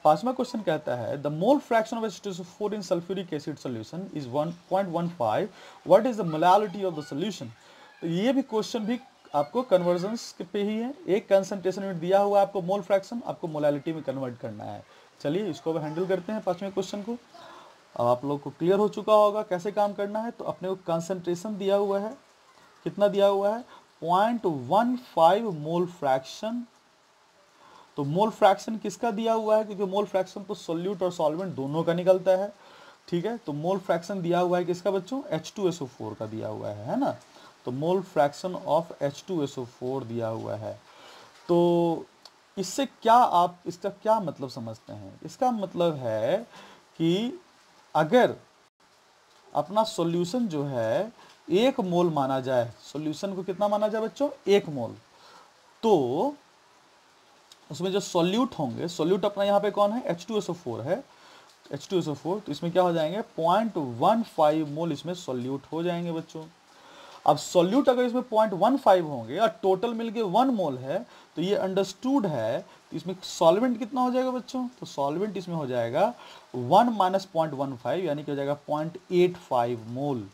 पांचवा क्वेश्चन कहता है the mole fraction of H two S O four in sulphuric acid solution is one point one five, what is the molality of the solution. तो ये भी क्वेश्चन भी आपको कन्वर्जन्स पे ही है, एक कंसंट्रेशन यूनिट दिया हुआ है आपको मोल फ्रैक्शन, आपको मोलालिटी में कन्वर्ट करना है। चलिए इसको अब हैंडल करते हैं पांचवें क्वेश्चन को। अब आप लोग को क्लियर हो चुका होगा कैसे काम करना है। तो अपने को कंसंट्रेशन दिया हुआ है, कितना दिया हुआ है, point one five mole fraction. तो मोल फ्रैक्शन किसका दिया हुआ है, क्योंकि मोल फ्रैक्शन तो सोल्यूट और सॉल्वेंट दोनों का निकलता है, ठीक है। तो मोल फ्रैक्शन दिया हुआ है किसका बच्चों, H two S O four का दिया हुआ है, है ना। तो mole fraction of H two S O four दिया हुआ है। तो इससे क्या आप, इसका क्या मतलब समझते हैं, इसका मतलब है कि अगर अपना सॉल्यूशन जो है एक मोल माना जाए, सॉल्यूशन को कितना माना जाए बच्चों, एक मोल, तो उसमें जो सॉल्यूट होंगे, सॉल्यूट अपना यहाँ पे कौन है, H two S O four है, H two S O four, तो इसमें क्या हो जाएंगे, पॉइंट वन फाइव मोल इसमें सॉल्यूट हो जाएंगे बच्चों। अब सॉल्यूट अगर इसमें पॉइंट वन फाइव होंगे और टोटल मिलके वन मोल है, तो ये अंडरस्टूड है। तो इसमें सॉल्वेंट कितना हो जाएगा बच्चों, तो सॉल्वेंट इसमें हो जाएगा one minus point one five, यानी कि हो जाएगा पॉइंट एट फाइव मोल।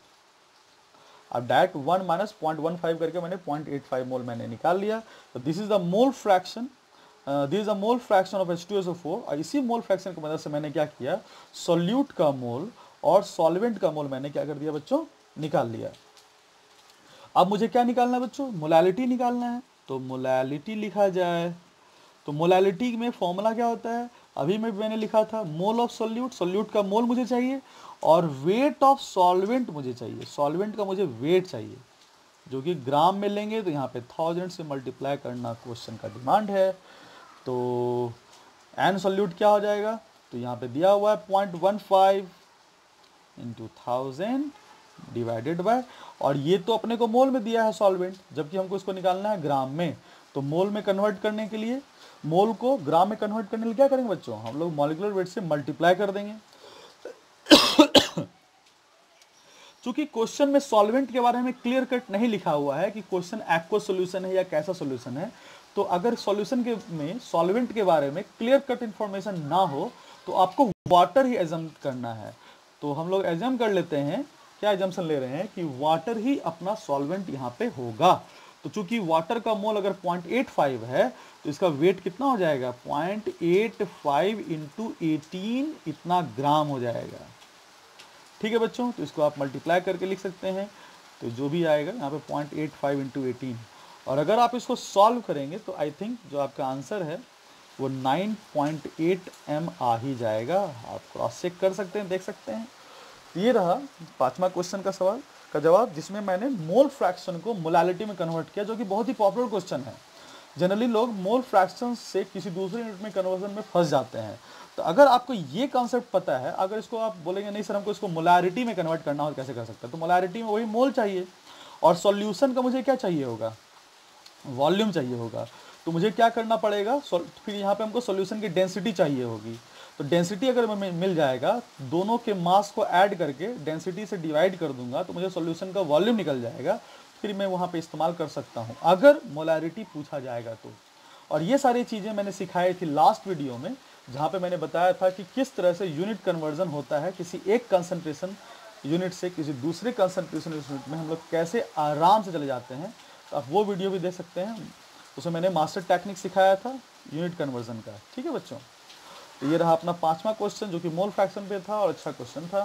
अब direct one minus point one five करके मैंने पॉइंट एट फाइव मोल मैंने निकाल लिया। तो this is the mole fraction, this is a mole fraction of H two S O four. और इसी मोल फ्रैक्शन की मदद से मैंने क्या किया, सॉल्यूट का मोल और सॉल्वेंट का मोल मैंने क्या कर दिया बच्चों, निकाल लिया। अब मुझे क्या निकालना है बच्चों, मोलालिटी निकालना है। तो मोलालिटी लिखा जाए, तो मोलालिटी में फॉर्मूला क्या होता है, अभी मैं मैंने लिखा था, मोल ऑफ सॉल्यूट, सॉल्यूट का मोल मुझे चाहिए, और वेट ऑफ सॉल्वेंट मुझे चाहिए, सॉल्वेंट का मुझे वेट चाहिए, जो कि ग्राम में लेंगे। तो यहाँ पे थाउजेंड से मल्टीप्लाई करना क्वेश्चन का डिमांड है। तो एन सॉल्यूट क्या हो जाएगा, तो यहाँ पे दिया हुआ है point one five into thousand divided by, और ये तो अपने को मोल में दिया है सॉल्वेंट, जबकि हमको इसको निकालना है ग्राम में। तो मोल में कन्वर्ट करने के लिए, मोल को ग्राम में कन्वर्ट करने के लिए क्या करेंगे बच्चों, हम लोग मॉलिक्यूलर वेट से मल्टीप्लाई कर देंगे। चूंकि क्वेश्चन में सॉल्वेंट के बारे में क्लियर कट नहीं लिखा हुआ है कि क्वेश्चन एक्वस सॉल्यूशन है या कैसा सॉल्यूशन है, तो अगर सॉल्यूशन के में सॉल्वेंट के बारे में क्लियर कट इंफॉर्मेशन ना हो तो आपको वाटर ही एजम करना है। तो हम लोग एजम कर लेते हैं, क्या एजम्पशन ले रहे हैं कि वाटर ही अपना सॉल्वेंट यहाँ पे होगा। तो चूंकि वाटर का मोल अगर पॉइंट एट फाइव है, तो इसका वेट कितना हो जाएगा, point eight five into eighteen, इतना ग्राम हो जाएगा। ठीक है बच्चों, तो इसको आप मल्टीप्लाई करके लिख सकते हैं, तो जो भी आएगा यहाँ पे point eight five into eighteen. और अगर आप इसको सॉल्व करेंगे तो आई थिंक जो आपका आंसर है वो नाइन पॉइंट एट एम आ ही जाएगा। आप क्रॉस चेक कर सकते हैं, देख सकते हैं। ये रहा पांचवा क्वेश्चन का सवाल का जवाब, जिसमें मैंने मोल फ्रैक्शन को मोलालिटी में कन्वर्ट किया, जो कि बहुत ही पॉपुलर क्वेश्चन है। जनरली लोग मोल फ्रैक्शन से किसी दूसरे यूनिट में कन्वर्जन में फंस जाते हैं। तो अगर आपको ये कॉन्सेप्ट पता है, अगर इसको आप बोलेंगे नहीं सर हमको इसको मोलारिटी में कन्वर्ट करना हो, कैसे कर सकते हैं, तो मोलारिटी में वही मोल चाहिए, और सॉल्यूशन का मुझे क्या चाहिए होगा, वॉल्यूम चाहिए होगा। तो मुझे क्या करना पड़ेगा, फिर यहाँ पे हमको सॉल्यूशन की डेंसिटी चाहिए होगी। तो डेंसिटी अगर मैं मिल जाएगा, दोनों के मास को ऐड करके डेंसिटी से डिवाइड कर दूंगा, तो मुझे सॉल्यूशन का वॉल्यूम निकल जाएगा। फिर मैं वहाँ पे इस्तेमाल कर सकता हूँ अगर मोलारिटी पूछा जाएगा तो। और ये सारी चीज़ें मैंने सिखाई थी लास्ट वीडियो में, जहाँ पे मैंने बताया था कि किस तरह से यूनिट कन्वर्जन होता है, किसी एक कंसंट्रेशन यूनिट से किसी दूसरे कंसंट्रेशन यूनिट में हम लोग कैसे आराम से चले जाते हैं। तो आप वो वीडियो भी देख सकते हैं, उसमें मैंने मास्टर टेक्निक सिखाया था यूनिट कन्वर्जन का। ठीक है बच्चों, तो ये रहा अपना पांचवा क्वेश्चन, जो कि मोल फ्रैक्शन पे था और अच्छा क्वेश्चन था।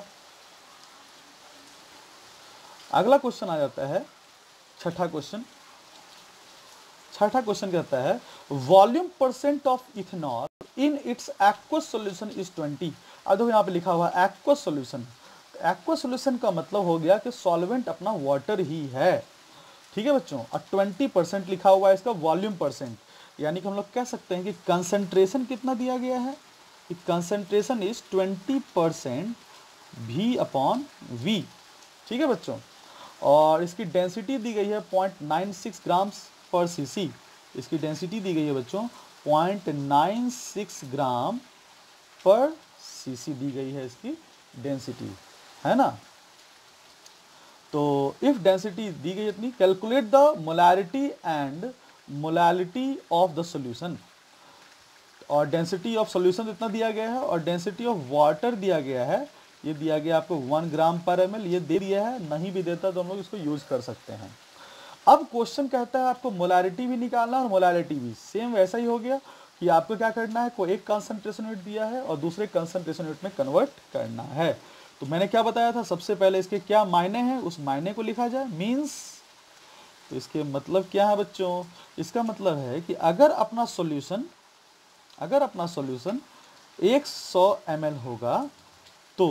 अगला क्वेश्चन आ जाता है छठा क्वेश्चन। छठा क्वेश्चन कहता है volume percent of ethanol in its aqueous solution is twenty. अब देखो यहाँ पे लिखा हुआ है एक्वस सॉल्यूशन। एक्वस सॉल्यूशन का मतलब हो गया कि सॉल्वेंट अपना वाटर ही है। ठीक है बच्चों, और ट्वेंटी परसेंट लिखा हुआ है इसका वॉल्यूम परसेंट, यानी कि हम लोग कह सकते हैं कि कंसंट्रेशन कितना दिया गया है, कि concentration is twenty percent V upon V. ठीक है बच्चों, और इसकी डेंसिटी दी गई है point nine six grams per CC. इसकी डेंसिटी दी गई है बच्चों point nine six gram per cc दी गई है इसकी डेंसिटी, है ना। तो इफ डेंसिटी दी गई इतनी, calculate the molarity and molality of the solution. और डेंसिटी ऑफ सॉल्यूशन इतना दिया गया है, और डेंसिटी ऑफ वाटर दिया गया है, ये दिया गया आपको वन ग्राम पर एम एल, ये दे दिया है, नहीं भी देता तो हम लोग इसको यूज कर सकते हैं। अब क्वेश्चन कहता है आपको मोलारिटी भी निकालना और मोलारिटी भी, सेम वैसा ही हो गया कि आपको क्या करना है, कोई एक कंसंट्रेशन यूनिट दिया है और दूसरे कंसंट्रेशन यूनिट में कन्वर्ट करना है। तो मैंने क्या बताया था, सबसे पहले इसके क्या मायने हैं, उस मायने को लिखा जाए, मीन्स। तो इसके मतलब क्या है बच्चों, इसका मतलब है कि अगर अपना सॉल्यूशन अगर अपना सॉल्यूशन सौ एम एल होगा तो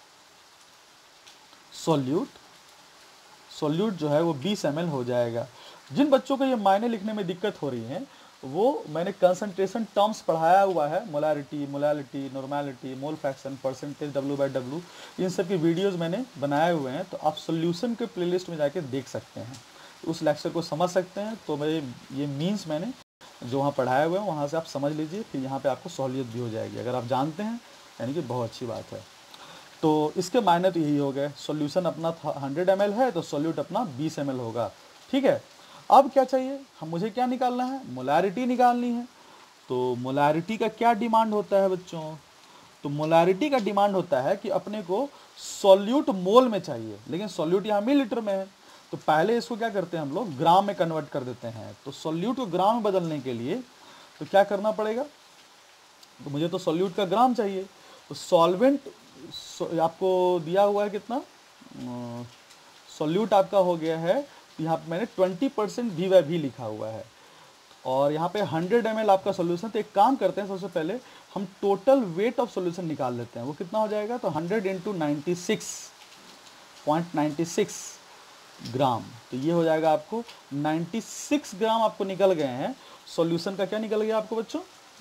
सॉल्यूट सॉल्यूट जो है वो बीस एम एल हो जाएगा। जिन बच्चों को ये मायने लिखने में दिक्कत हो रही है, वो मैंने कंसंट्रेशन टर्म्स पढ़ाया हुआ है, molarity, molality, normality, mole fraction, percentage, W by W, इन सब की वीडियोस मैंने बनाए हुए हैं, तो आप सॉल्यूशन के प्लेलिस्ट में जाके देख सकते हैं, उस लेक्चर को समझ सकते हैं। तो मैं ये मीन्स मैंने जो वहाँ पढ़ाए हुए हैं वहाँ से आप समझ लीजिए, फिर यहाँ पे आपको सहूलियत भी हो जाएगी अगर आप जानते हैं, यानी कि बहुत अच्छी बात है। तो इसके मायने तो यही हो गए, सॉल्यूशन अपना हंड्रेड एम एल है तो सॉल्यूट अपना बीस एम एल होगा, ठीक है। अब क्या चाहिए, हम मुझे क्या निकालना है, मोलारिटी निकालनी है। तो मोलारिटी का क्या डिमांड होता है बच्चों, तो मोलारिटी का डिमांड होता है कि अपने को सॉल्यूट मोल में चाहिए, लेकिन सॉल्यूट यहाँ मिलीलीटर में है, तो पहले इसको क्या करते हैं हम लोग, ग्राम में कन्वर्ट कर देते हैं। तो सॉल्यूट को ग्राम में बदलने के लिए तो क्या करना पड़ेगा, तो मुझे तो सॉल्यूट का ग्राम चाहिए, तो सॉल्वेंट आपको दिया हुआ है कितना, सॉल्यूट आपका हो गया है, यहाँ पे मैंने twenty percent V by V लिखा हुआ है, और यहाँ पे हंड्रेड एम एल आपका सॉल्यूशन। तो एक काम करते हैं, सबसे पहले हम टोटल वेट ऑफ सॉल्यूशन निकाल लेते हैं, वो कितना हो जाएगा, तो hundred into ninety six point ninety six gram, तो ये हो जाएगा आपको छियानवे ग्राम आपको निकल गए हैं। सॉल्यूशन का क्या निकल गया आपको बच्चों,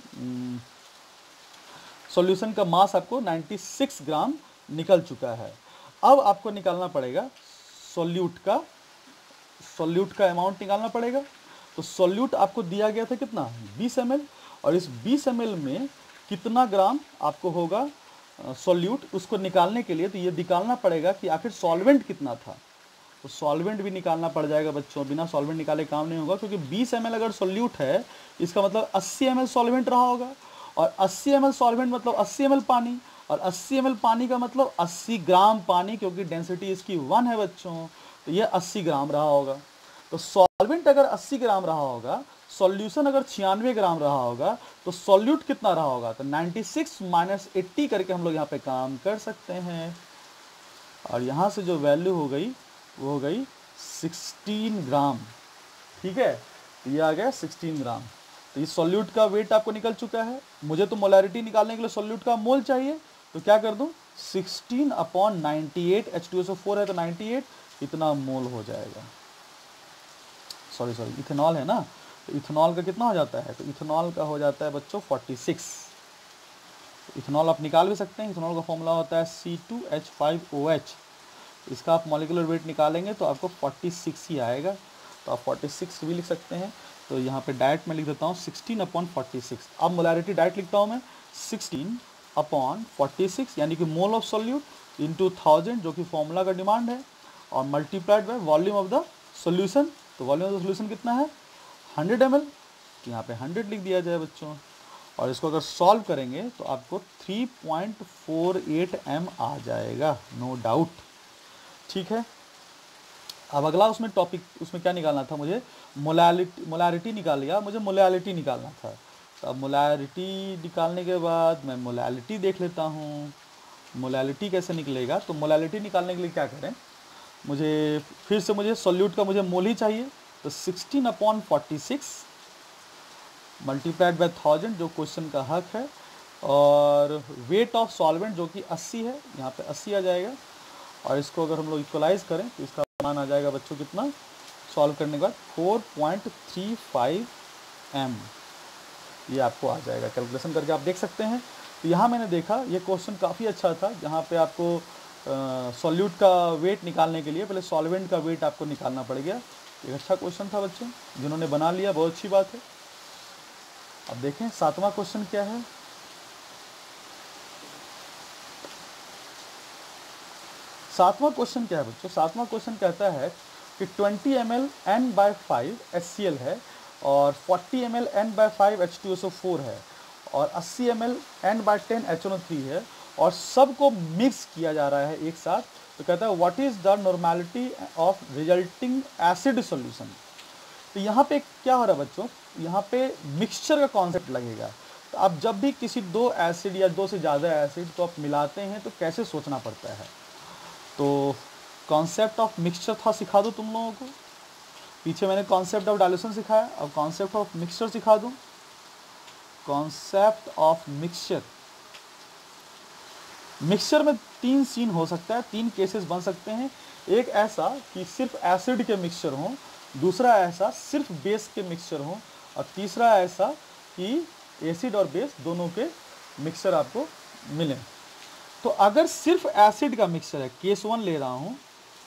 सॉल्यूशन का मास आपको छियानवे ग्राम निकल चुका है। अब आपको निकालना पड़ेगा सॉल्यूट का सॉल्यूट का अमाउंट निकालना पड़ेगा। तो सॉल्यूट आपको दिया गया था कितना, बीस एम एल, और इस बीस एम एल में कितना ग्राम आपको होगा सॉल्यूट, उसको निकालने के लिए तो ये निकालना पड़ेगा कि आखिर सॉल्वेंट कितना था। तो सॉल्वेंट भी निकालना पड़ जाएगा बच्चों, बिना सॉल्वेंट निकाले काम नहीं होगा, क्योंकि बीस एम एल अगर सॉल्यूट है, इसका मतलब अस्सी एम एल सॉल्वेंट रहा होगा, और अस्सी एम एल सॉल्वेंट मतलब अस्सी एम एल पानी, और अस्सी एम एल पानी का मतलब अस्सी ग्राम पानी, क्योंकि डेंसिटी इसकी वन है बच्चों, तो ये अस्सी ग्राम रहा होगा। तो सॉल्वेंट अगर अस्सी ग्राम रहा होगा, सॉल्यूशन अगर छियानवे ग्राम रहा होगा, तो सॉल्यूट कितना रहा होगा, तो छियानवे माइनस अस्सी करके हम लोग यहाँ पे काम कर सकते हैं, और यहाँ से जो वैल्यू हो गई वो हो गई सोलह ग्राम, ठीक है, ये आ गया सोलह ग्राम। तो ये सॉल्यूट का वेट आपको निकल चुका है। मुझे तो मोलारिटी निकालने के लिए सॉल्यूट का मोल चाहिए, तो क्या कर दूं, सोलह upon ninety eight, H two S O four है तो अट्ठानवे, इतना मोल हो जाएगा, सॉरी सॉरी इथेनॉल है ना, तो इथेनॉल का कितना हो जाता है, तो इथेनॉल का हो जाता है बच्चों छियालीस। इथेनॉल आप निकाल भी सकते हैं, इथेनॉल का फॉर्मूला होता है C two H five O H, इसका आप मॉलिक्यूलर वेट निकालेंगे तो आपको छियालीस ही आएगा, तो आप छियालीस भी लिख सकते हैं। तो यहाँ पे डायरेक्ट मैं लिख देता हूँ सोलह अपॉन छियालीस। अब मोलारिटी डायरेक्ट लिखता हूँ मैं सोलह अपॉन छियालीस, यानी कि mole of solute into thousand, जो कि फॉर्मूला का डिमांड है, और multiplied by volume of the solution. तो वॉल्यूम ऑफ द सॉल्यूशन कितना है, हंड्रेड एम एल, तो यहाँ पे हंड्रेड लिख दिया जाए बच्चों, और इसको अगर सॉल्व करेंगे तो आपको three point four eight M आ जाएगा, नो डाउट, ठीक है। अब अगला उसमें टॉपिक, उसमें क्या निकालना था मुझे, मोलालिटी, मोलारिटी निकाल लिया, मुझे मोलालिटी निकालना था। तो अब मोलारिटी निकालने के बाद मैं मोलालिटी देख लेता हूँ, मोलालिटी कैसे निकलेगा। तो मोलालिटी निकालने के लिए क्या करें, मुझे फिर से मुझे सॉल्यूट का मुझे मोल ही चाहिए, तो sixteen upon forty six multiplied by thousand, जो क्वेश्चन का हक है, और वेट ऑफ सॉल्वेंट जो कि अस्सी है, यहाँ पे अस्सी आ जाएगा, और इसको अगर हम लोग इक्वलाइज करें तो इसका मान आ जाएगा बच्चों कितना, सॉल्व करने के बाद four point three five M, ये आपको आ जाएगा, कैलकुलेशन करके आप देख सकते हैं। तो यहाँ मैंने देखा ये क्वेश्चन काफ़ी अच्छा था, जहाँ पे आपको सॉल्यूट का वेट निकालने के लिए पहले सॉल्वेंट का वेट आपको निकालना पड़ गया। एक अच्छा क्वेश्चन था बच्चों, जिन्होंने बना लिया बहुत अच्छी बात है। अब देखें सातवां क्वेश्चन क्या है। सातवां क्वेश्चन क्या है बच्चों, सातवां क्वेश्चन कहता है कि twenty M L N by five H C L है और forty M L N by five H two S O four है, और अस्सी M L N by ten H N O three है और सबको मिक्स किया जा रहा है एक साथ, तो कहता है what is the normality of resulting acid solution. तो यहाँ पे क्या हो रहा है बच्चों, यहाँ पे मिक्सचर का कॉन्सेप्ट लगेगा। तो आप जब भी किसी दो एसिड या दो से ज़्यादा एसिड को आप मिलाते हैं तो कैसे सोचना पड़ता है। तो कॉन्सेप्ट ऑफ मिक्सचर था सिखा दूँ तुम लोगों को, पीछे मैंने कॉन्सेप्ट ऑफ डाइल्यूशन सिखाया, अब कॉन्सेप्ट ऑफ मिक्सचर सिखा दूँ। कॉन्सेप्ट ऑफ मिक्सचर, मिक्सचर में तीन सीन हो सकता है, तीन केसेस बन सकते हैं। एक ऐसा कि सिर्फ एसिड के मिक्सचर हों, दूसरा ऐसा सिर्फ बेस के मिक्सचर हों, और तीसरा ऐसा कि एसिड और बेस दोनों के मिक्सचर आपको मिलें। तो अगर सिर्फ एसिड का मिक्सचर है, केस वन ले रहा हूं,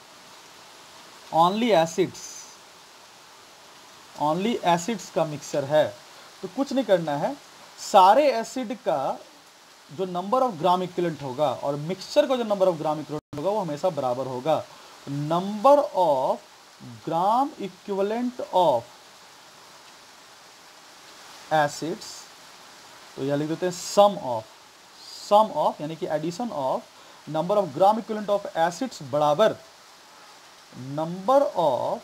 ओनली एसिड्स, ओनली एसिड्स का मिक्सचर है, तो कुछ नहीं करना है, सारे एसिड का जो नंबर ऑफ ग्राम इक्विवेलेंट होगा और मिक्सचर का जो नंबर ऑफ ग्राम इक्विवेलेंट होगा वो हमेशा बराबर होगा। Number of gram equivalent of acids, तो यह लिख देते हैं सम ऑफ, सम ऑफ यानी कि addition of number of gram equivalent of acids बराबर number of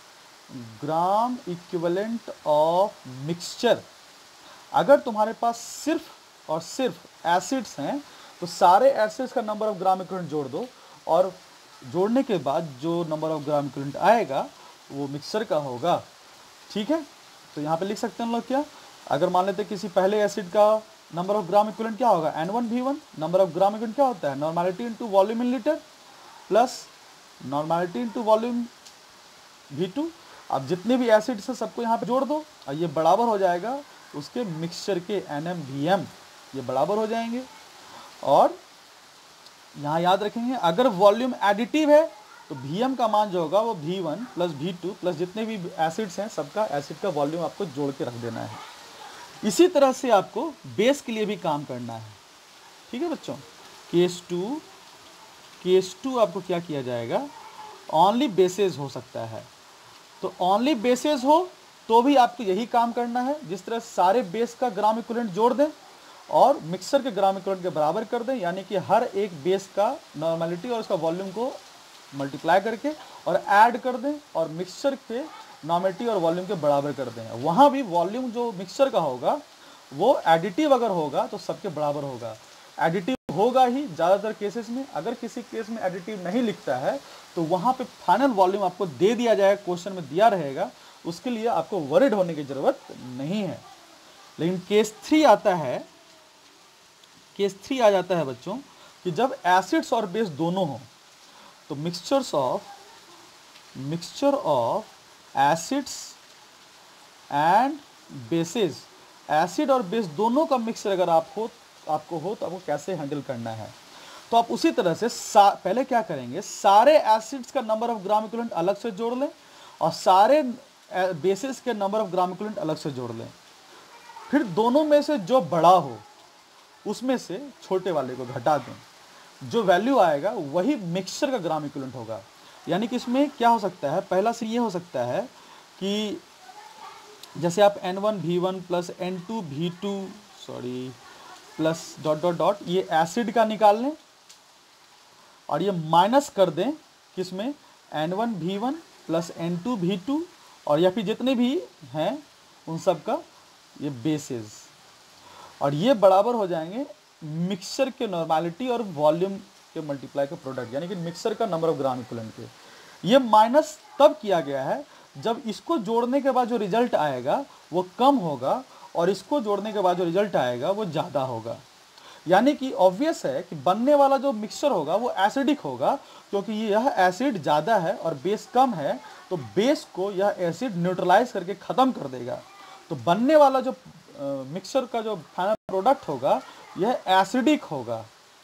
gram equivalent of mixture. अगर तुम्हारे पास सिर्फ और सिर्फ एसिड्स हैं तो सारे एसिड्स का नंबर ऑफ ग्राम इक्विवेलेंट जोड़ दो, और जोड़ने के बाद जो नंबर ऑफ ग्राम इक्विवेलेंट आएगा वो मिक्सचर का होगा। ठीक है, तो यहाँ पे लिख सकते हैं हम लोग क्या, अगर मान लेते हैं किसी पहले एसिड का नंबर ऑफ ग्राम इक्विवेलेंट क्या होगा, एन वन भी one, number of gram equivalent क्या होता है, normality into volume in litre plus normality into volume V two. अब जितने भी एसिड्स हैं सबको यहाँ पे जोड़ दो और ये बराबर हो जाएगा उसके मिक्सचर के एन एम वी एम, ये बराबर हो जाएंगे। और यहाँ याद रखेंगे अगर वॉल्यूम एडिटिव है तो वी एम का मान जो होगा वो V one plus V two plus जितने भी एसिड्स हैं सबका एसिड का वॉल्यूम आपको जोड़ के रख देना है। इसी तरह से आपको बेस के लिए भी काम करना है। ठीक है बच्चों, केस टू, केस टू आपको क्या किया जाएगा, ओनली बेसेस हो सकता है, तो ओनली बेसेस हो तो भी आपको यही काम करना है, जिस तरह सारे बेस का ग्राम इक्विवेलेंट जोड़ दें और मिक्सर के ग्राम इक्विवेलेंट के बराबर कर दें, यानी कि हर एक बेस का नॉर्मेलिटी और उसका वॉल्यूम को मल्टीप्लाई करके और ऐड कर दें और मिक्सचर के नॉर्मेलिटी और वॉल्यूम के बराबर कर दें। वहाँ भी वॉल्यूम जो मिक्सचर का होगा वो एडिटिव अगर होगा तो सबके बराबर होगा, एडिटिव होगा ही ज़्यादातर केसेस में। अगर किसी केस में एडिटिव नहीं लिखता है तो वहाँ पे फाइनल वॉल्यूम आपको दे दिया जाएगा, क्वेश्चन में दिया रहेगा, उसके लिए आपको वरीड होने की ज़रूरत नहीं है। लेकिन केस थ्री आता है, केस थ्री आ जाता है बच्चों कि जब एसिड्स और बेस दोनों हो तो mixtures of mixture of acids and bases, acid और बेस दोनों का मिक्सचर अगर आप हो आपको हो तो आपको कैसे हैंडल करना है। तो आप उसी तरह से पहले क्या करेंगे, सारे एसिड्स का नंबर ऑफ ग्राम इक्विवेलेंट अलग से जोड़ लें और सारे बेसिस के नंबर ऑफ ग्राम इक्विवेलेंट अलग से जोड़ लें, फिर दोनों में से जो बड़ा हो उसमें से छोटे वाले को घटा दें, जो वैल्यू आएगा वही मिक्सचर का ग्राम इक्विवेलेंट होगा। यानी कि इसमें क्या हो सकता है, पहला से ये हो सकता है कि जैसे आप N one V one plus N two V two sorry plus dot dot dot ये एसिड का निकाल लें और ये माइनस कर दें किसमें, N one V one plus N two V two और या फिर जितने भी हैं उन सब का ये बेसेस, और ये बराबर हो जाएंगे मिक्सचर के नॉर्मेलिटी और वॉल्यूम के मल्टीप्लाई का प्रोडक्ट, यानी कि मिक्सचर का नंबर ऑफ ग्राम इक्विवेलेंट के। ये माइनस तब किया गया है जब इसको जोड़ने के बाद जो रिजल्ट आएगा वो कम होगा और इसको जोड़ने के बाद जो रिजल्ट आएगा वो ज़्यादा होगा। यानी कि ऑब्वियस है कि बनने वाला जो मिक्सचर होगा वो एसिडिक होगा, क्योंकि यह एसिड ज़्यादा है और बेस कम है, तो बेस को यह एसिड न्यूट्रलाइज करके ख़त्म कर देगा। तो बनने वाला जो मिक्सचर का जो फाइनल प्रोडक्ट होगा यह एसिडिक होगा।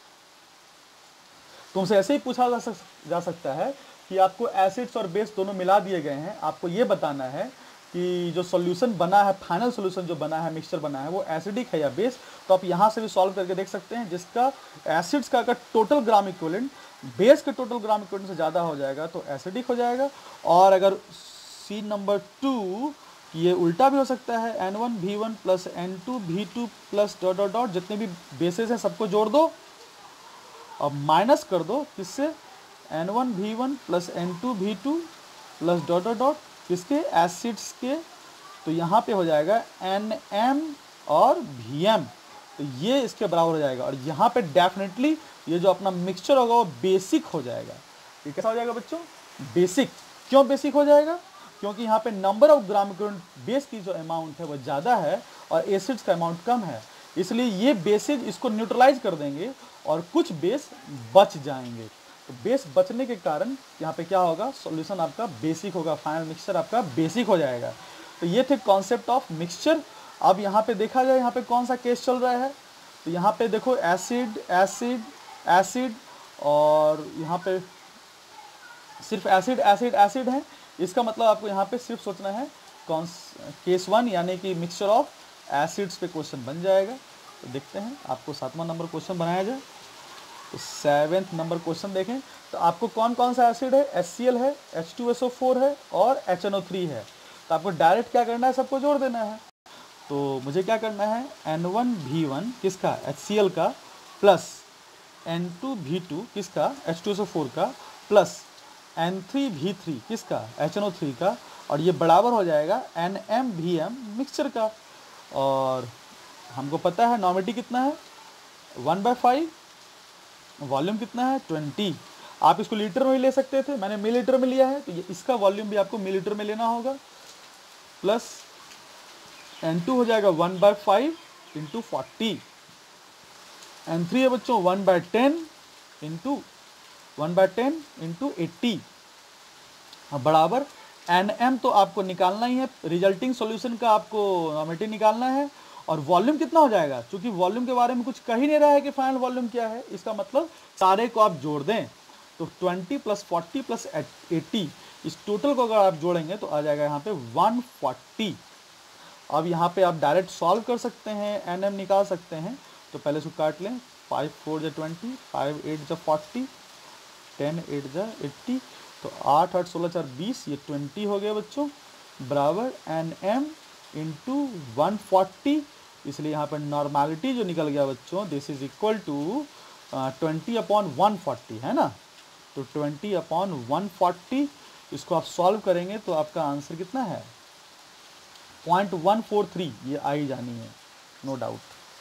तुमसे ऐसे ही पूछा जा, सक, जा सकता है कि आपको एसिड्स और बेस दोनों मिला दिए गए हैं, आपको ये बताना है कि जो सॉल्यूशन बना है, फाइनल सॉल्यूशन जो बना है, मिक्सचर बना है, वो एसिडिक है या बेस। तो आप यहाँ से भी सॉल्व करके देख सकते हैं, जिसका एसिड्स का अगर टोटल ग्राम इक्विवेलेंट बेस के टोटल ग्राम इक्विवेलेंट से ज़्यादा हो जाएगा तो एसिडिक हो जाएगा, और अगर सी नंबर टू कि ये उल्टा भी हो सकता है, N one V one plus N two V two plus dot dot dot, जितने भी बेसिस हैं सबको जोड़ दो और माइनस कर दो किससे, N one V one plus N two V two plus dot dot dot किसके, एसिड्स के। तो यहाँ पे हो जाएगा एन एम और वी एम, तो ये इसके बराबर हो जाएगा। और यहाँ पे डेफिनेटली ये जो अपना मिक्सचर होगा वो बेसिक हो जाएगा। ये कैसा हो जाएगा बच्चों, बेसिक। क्यों बेसिक हो जाएगा, क्योंकि यहाँ पे नंबर ऑफ ग्राम बेस की जो अमाउंट है वो ज़्यादा है और एसिड्स का अमाउंट कम है, इसलिए ये बेसिस इसको न्यूट्रलाइज कर देंगे और कुछ बेस बच जाएंगे। तो बेस बचने के कारण यहाँ पे क्या होगा, सॉल्यूशन आपका बेसिक होगा, फाइनल मिक्सचर आपका बेसिक हो जाएगा। तो ये थे कॉन्सेप्ट ऑफ मिक्सचर। अब यहाँ पे देखा जाए यहाँ पे कौन सा केस चल रहा है, तो यहाँ पे देखो एसिड एसिड एसिड और यहाँ पे सिर्फ एसिड एसिड एसिड है। इसका मतलब आपको यहाँ पे सिर्फ सोचना है कौन केस वन यानी कि मिक्सचर ऑफ एसिड्स पे क्वेश्चन बन जाएगा। तो देखते हैं आपको सातवां नंबर क्वेश्चन बनाया जाए। तो सेवेंथ नंबर क्वेश्चन देखें, तो आपको कौन कौन सा एसिड है, एच सी एल है, H two S O four है और एच एन ओ थ्री है। तो आपको डायरेक्ट क्या करना है, सबको जोड़ देना है। तो मुझे क्या करना है, एन वन वी वन किसका, एच सी एल का, plus N two V two किसका, H two S O four का, plus N three V three किसका, एच एन ओ थ्री का, और ये बराबर हो जाएगा N M V M mixture का। और हमको पता है नॉर्मेलिटी कितना है, वन बाई फाइव, वॉल्यूम कितना है, ट्वेंटी। आप इसको लीटर में ही ले सकते थे, मैंने मिलीलीटर में लिया है, तो ये इसका वॉल्यूम भी आपको मिलीलीटर में लेना होगा। प्लस एन टू हो जाएगा one by five into forty, N three है बच्चों one by ten into one by ten into eighty, बराबर एन एम तो आपको निकालना ही है, रिजल्टिंग सॉल्यूशन का आपको नॉर्मेलिटी निकालना है। और वॉल्यूम कितना हो जाएगा, क्योंकि वॉल्यूम के बारे में कुछ कह ही नहीं रहा है कि फाइनल वॉल्यूम क्या है, इसका मतलब सारे को आप जोड़ दें। तो twenty plus forty plus eighty, इस टोटल को अगर आप जोड़ेंगे तो आ जाएगा यहाँ पे वन फोर्टी। अब यहाँ पे आप डायरेक्ट सॉल्व कर सकते हैं, एन एम निकाल सकते हैं। तो पहले इसको काट लें, फाइव फोर जो ट्वेंटी, फाइव एट जो फोर्टी, टेन एट जो एट्टी, तो आठ आठ सोलह चार बीस, ये ट्वेंटी हो गया बच्चों, बराबर N M into one forty. इसलिए यहाँ पर नॉर्मेलिटी जो निकल गया बच्चों, this is equal to twenty upon one forty, है ना। तो ट्वेंटी अपॉन वन फोर्टी, इसको आप सॉल्व करेंगे तो आपका आंसर कितना है, पॉइंट वन फोर थ्री, ये आई जानी है नो डाउट।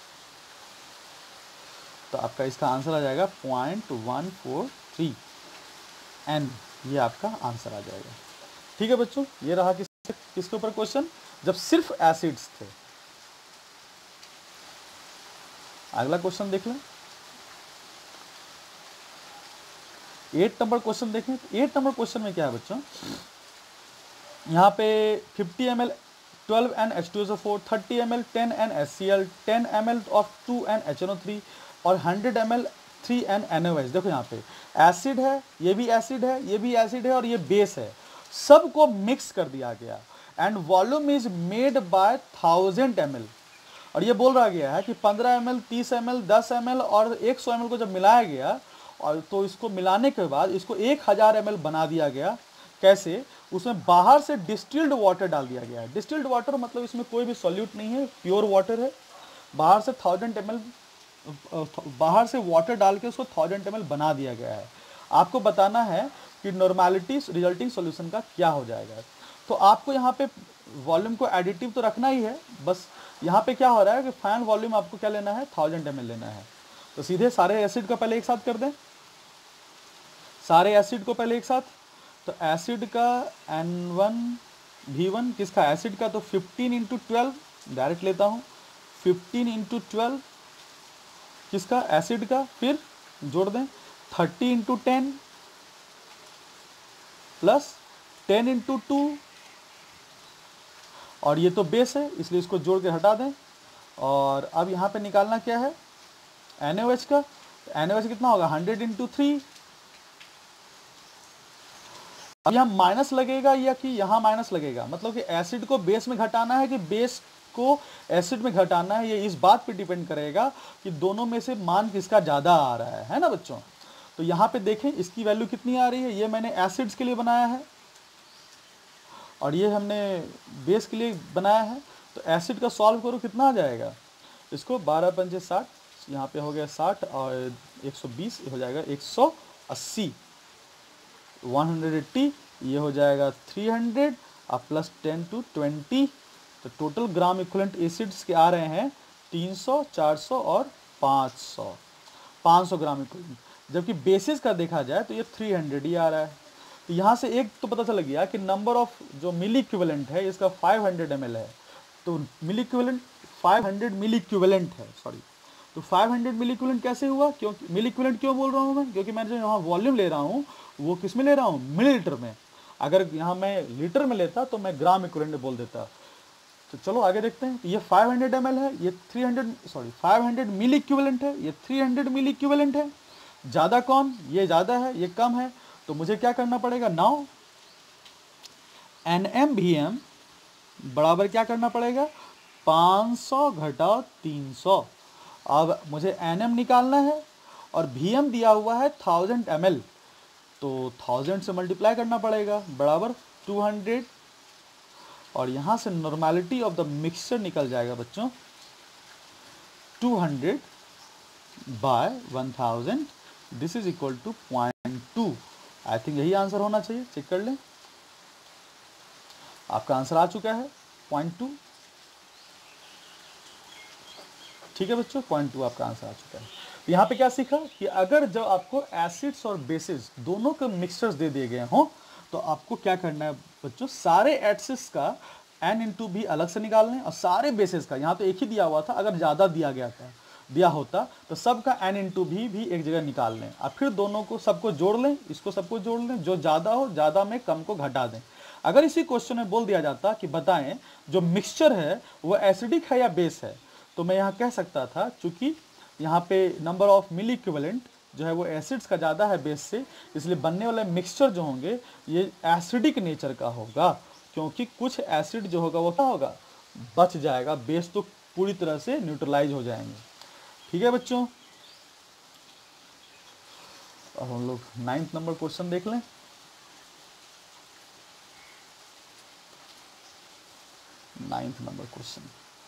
तो आपका इसका आंसर आ जाएगा point one four three N, ये आपका आंसर आ जाएगा। ठीक है बच्चों, ये रहा किस किसके ऊपर क्वेश्चन, जब सिर्फ एसिड्स थे। अगला क्वेश्चन देख लें, एट नंबर क्वेश्चन देखें। एट नंबर क्वेश्चन में क्या है बच्चों, यहाँ पे fifty M L twelve N H two S O four, thirty M L ten N H C L, ten M L of two N H N O three और hundred M L three N N O H. देखो यहाँ पे acid है, ये भी acid है, ये भी एसिड है और ये बेस है, सबको मिक्स कर दिया गया and volume is made by thousand M L. और ये बोल रहा गया है कि पंद्रह एम एल, तीस एम एल, दस एम एल और एक सौ एम एल को जब मिलाया गया और तो इसको मिलाने के बाद इसको एक हज़ार एम एल बना दिया गया। कैसे, उसमें बाहर से डिस्टिल्ड वाटर डाल दिया गया है। डिस्टिल्ड वाटर मतलब इसमें कोई भी सॉल्यूट नहीं है, प्योर वाटर है। बाहर से थाउजेंड एम एल बाहर से वाटर डाल के उसको थाउजेंड एम एल बना दिया गया है। आपको बताना है कि नॉर्मेलिटी रिजल्टिंग सॉल्यूशन का क्या हो जाएगा। तो आपको यहाँ पे वॉल्यूम को एडिटिव तो रखना ही है, बस यहाँ पे क्या हो रहा है कि फाइनल वॉल्यूम आपको क्या लेना है, थाउजेंड एम एल लेना है। तो सीधे सारे एसिड को पहले एक साथ कर दें, सारे एसिड को पहले एक साथ। तो एसिड का एन वन वी वन किसका, एसिड का, तो फिफ्टीन इंटू ट्वेल्व डायरेक्ट लेता हूँ, फिफ्टीन इंटू ट्वेल्व किसका, एसिड का, फिर जोड़ दें thirty into ten plus ten into two, और ये तो बेस है इसलिए इसको जोड़ के हटा दें। और अब यहाँ पे निकालना क्या है, एन ओ एच का। एन ओ एच कितना होगा, हंड्रेड इंटू थ्री। अब यहाँ माइनस लगेगा या कि यहाँ माइनस लगेगा, मतलब कि एसिड को बेस में घटाना है कि बेस को एसिड में घटाना है, ये इस बात पे डिपेंड करेगा कि दोनों में से मान किसका ज़्यादा आ रहा है, है ना बच्चों। तो यहाँ पे देखें इसकी वैल्यू कितनी आ रही है, ये मैंने एसिड्स के लिए बनाया है। और ये हमने बेस के लिए बनाया है। तो एसिड का सॉल्व करो कितना आ जाएगा, इसको बारह पंजे साठ, यहाँ पे हो गया साठ और एक सौ बीस हो जाएगा एक सौ अस्सी, एक सौ अस्सी, ये हो जाएगा तीन सौ और प्लस टेन टू ट्वेंटी, तो टोटल ग्राम इक्विवेलेंट एसिड्स के आ रहे हैं तीन सौ, चार सौ और पाँच सौ, पाँच सौ ग्राम इक्विवेलेंट। जबकि बेसिस का देखा जाए तो ये तीन सौ ही आ रहा है। तो यहाँ से एक तो पता चल गया कि नंबर ऑफ जो मिली इक्विवेलेंट है इसका पाँच सौ एम एल है। तो मिली इक्विवेलेंट पाँच सौ मिली इक्विवेलेंट है, सॉरी। तो पाँच सौ मिली इक्विवेलेंट कैसे हुआ, क्योंकि मिली इक्विवेलेंट क्यों बोल रहा हूँ मैं, क्योंकि मैं जो यहाँ वॉल्यूम ले रहा हूँ वो किस में ले रहा हूँ, मिलीलीटर में। अगर यहाँ मैं लीटर में लेता तो मैं ग्राम इक्विवेलेंट बोल देता। तो चलो आगे देखते हैं। तो ये पाँच सौ एम एल है, ये तीन सौ, सॉरी पाँच सौ मिली इक्विवेलेंट है, ये तीन सौ मिली इक्विवेलेंट है। ज़्यादा कौन, ये ज़्यादा है ये कम है। तो मुझे क्या करना पड़ेगा, now N M V M बराबर क्या करना पड़ेगा, पाँच सौ घटा तीन सौ। अब मुझे एन एम निकालना है और वी एम दिया हुआ है थाउजेंड एम एल, तो थाउजेंड से मल्टीप्लाई करना पड़ेगा बराबर टू हंड्रेड, और यहाँ से नॉर्मेलिटी ऑफ द मिक्सचर निकल जाएगा बच्चों, two hundred by one thousand, this is equal to point two. I think यही आंसर होना चाहिए, चेक कर लें। आपका आंसर आ चुका है पॉइंट टू, ठीक है बच्चों, पॉइंट टू आपका आंसर आ चुका है। तो यहाँ पे क्या सीखा कि अगर जब आपको एसिड्स और बेसिस दोनों के मिक्सचर्स दे दिए गए हों तो आपको क्या करना है बच्चों, सारे एसिड्स का एन इंटू भी अलग से निकालने और सारे बेसिस का, यहाँ तो एक ही दिया हुआ था, अगर ज़्यादा दिया गया था दिया होता तो सबका एन इंटू भी भी एक जगह निकाल लें और फिर दोनों को सबको जोड़ लें, इसको सबको जोड़ लें, जो ज़्यादा हो ज़्यादा में कम को घटा दें। अगर इसी क्वेश्चन में बोल दिया जाता कि बताएं जो मिक्सचर है वो एसिडिक है या बेस है, तो मैं यहाँ कह सकता था चूंकि यहाँ पे नंबर ऑफ मिली इक्विवेलेंट जो है वो एसिड्स का ज़्यादा है बेस से, इसलिए बनने वाले मिक्सचर जो होंगे ये एसिडिक नेचर का होगा, क्योंकि कुछ एसिड जो होगा वो क्या होगा, बच जाएगा, बेस तो पूरी तरह से न्यूट्रलाइज हो जाएंगे। ठीक है बच्चों, अब हम लोग नाइन्थ नंबर क्वेश्चन देख लें। Ninth number question,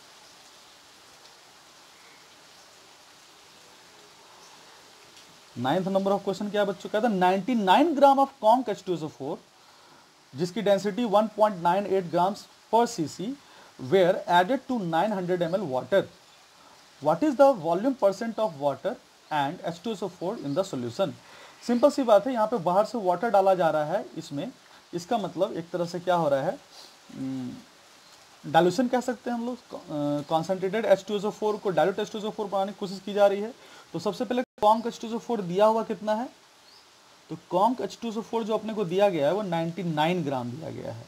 ninth number of question क्या बच्चों, कहता है निन्यानवे gram of conc H two S O four जिसकी density one point nine eight grams per cc were added to nine hundred M L water, what is the volume percent of water and H two S O four in the solution. Simple सी बात है, यहाँ पे बाहर से water डाला जा रहा है इसमें, इसका मतलब एक तरह से क्या हो रहा है, डाइल्यूशन कह सकते हैं हम लोग। Concentrated H two S O four को dilute H two S O four बनाने की कोशिश की जा रही है। तो सबसे पहले conc H two S O four दिया हुआ कितना है, तो conc H two S O four जो अपने को दिया गया है वो निन्यानवे ग्राम दिया गया है,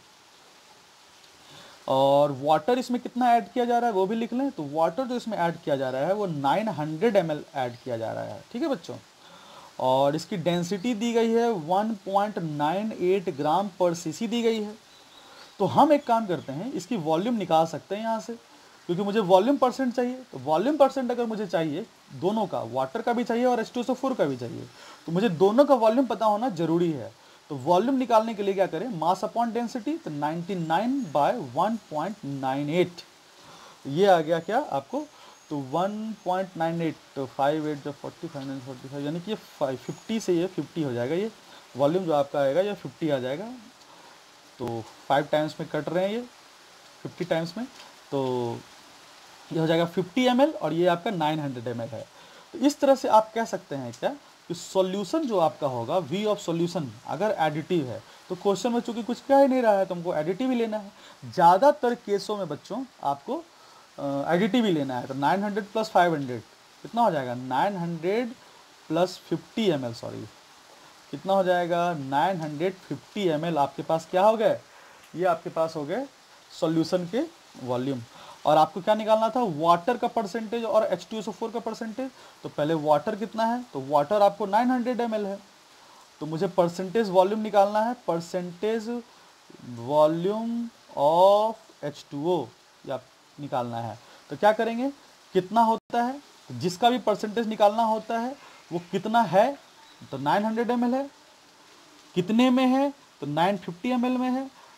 और वाटर इसमें कितना ऐड किया जा रहा है वो भी लिख लें। तो वाटर जो इसमें ऐड किया जा रहा है वो नौ सौ एम एल ऐड किया जा रहा है, ठीक है बच्चों। और इसकी डेंसिटी दी गई है one point nine eight gram per cc दी गई है। तो हम एक काम करते हैं, इसकी वॉल्यूम निकाल सकते हैं यहाँ से, क्योंकि मुझे वॉल्यूम परसेंट चाहिए। तो वॉल्यूम परसेंट अगर मुझे चाहिए, दोनों का, वाटर का भी चाहिए और H two S O four का भी चाहिए, तो मुझे दोनों का वॉल्यूम पता होना जरूरी है। तो वॉल्यूम निकालने के लिए क्या करें, मास अपॉन डेंसिटी, तो निन्यानवे by one point nine eight, ये आ गया क्या आपको, तो वन पॉइंट नाइन एट, तो फाइव एट जो forty five nine forty five, यानी कि ये फिफ्टी से ये फिफ्टी हो जाएगा, ये वॉल्यूम जो आपका आएगा ये फिफ्टी आ जाएगा। तो फाइव टाइम्स में कट रहे हैं ये फिफ्टी टाइम्स में, तो ये हो जाएगा फिफ्टी एम एल और ये आपका नाइन हंड्रेड एम एल है। तो इस तरह से आप कह सकते हैं क्या कि सॉल्यूशन जो आपका होगा, वी ऑफ सॉल्यूशन अगर एडिटिव है, तो क्वेश्चन में चूंकि कुछ कह ही नहीं रहा है तो हमको एडिटिव ही लेना है। ज़्यादातर केसों में बच्चों आपको एडिटिव ही लेना है। तो nine hundred plus five hundred कितना हो जाएगा, nine hundred plus fifty M L, sorry कितना हो जाएगा, nine hundred fifty M L आपके पास क्या हो गए, ये आपके पास हो गए सॉल्यूशन के वॉल्यूम। और आपको क्या निकालना था, वाटर का परसेंटेज और H two S O four का परसेंटेज। तो पहले वाटर कितना है, तो वाटर आपको नाइन हंड्रेड एम एल है, तो मुझे परसेंटेज वॉल्यूम निकालना है, percentage volume of H two O या निकालना है। तो क्या करेंगे, कितना होता है, तो जिसका भी परसेंटेज निकालना होता है वो कितना है, तो नाइन हंड्रेड एम एल है, कितने में है, तो नाइन फिफ्टी एम एल में है,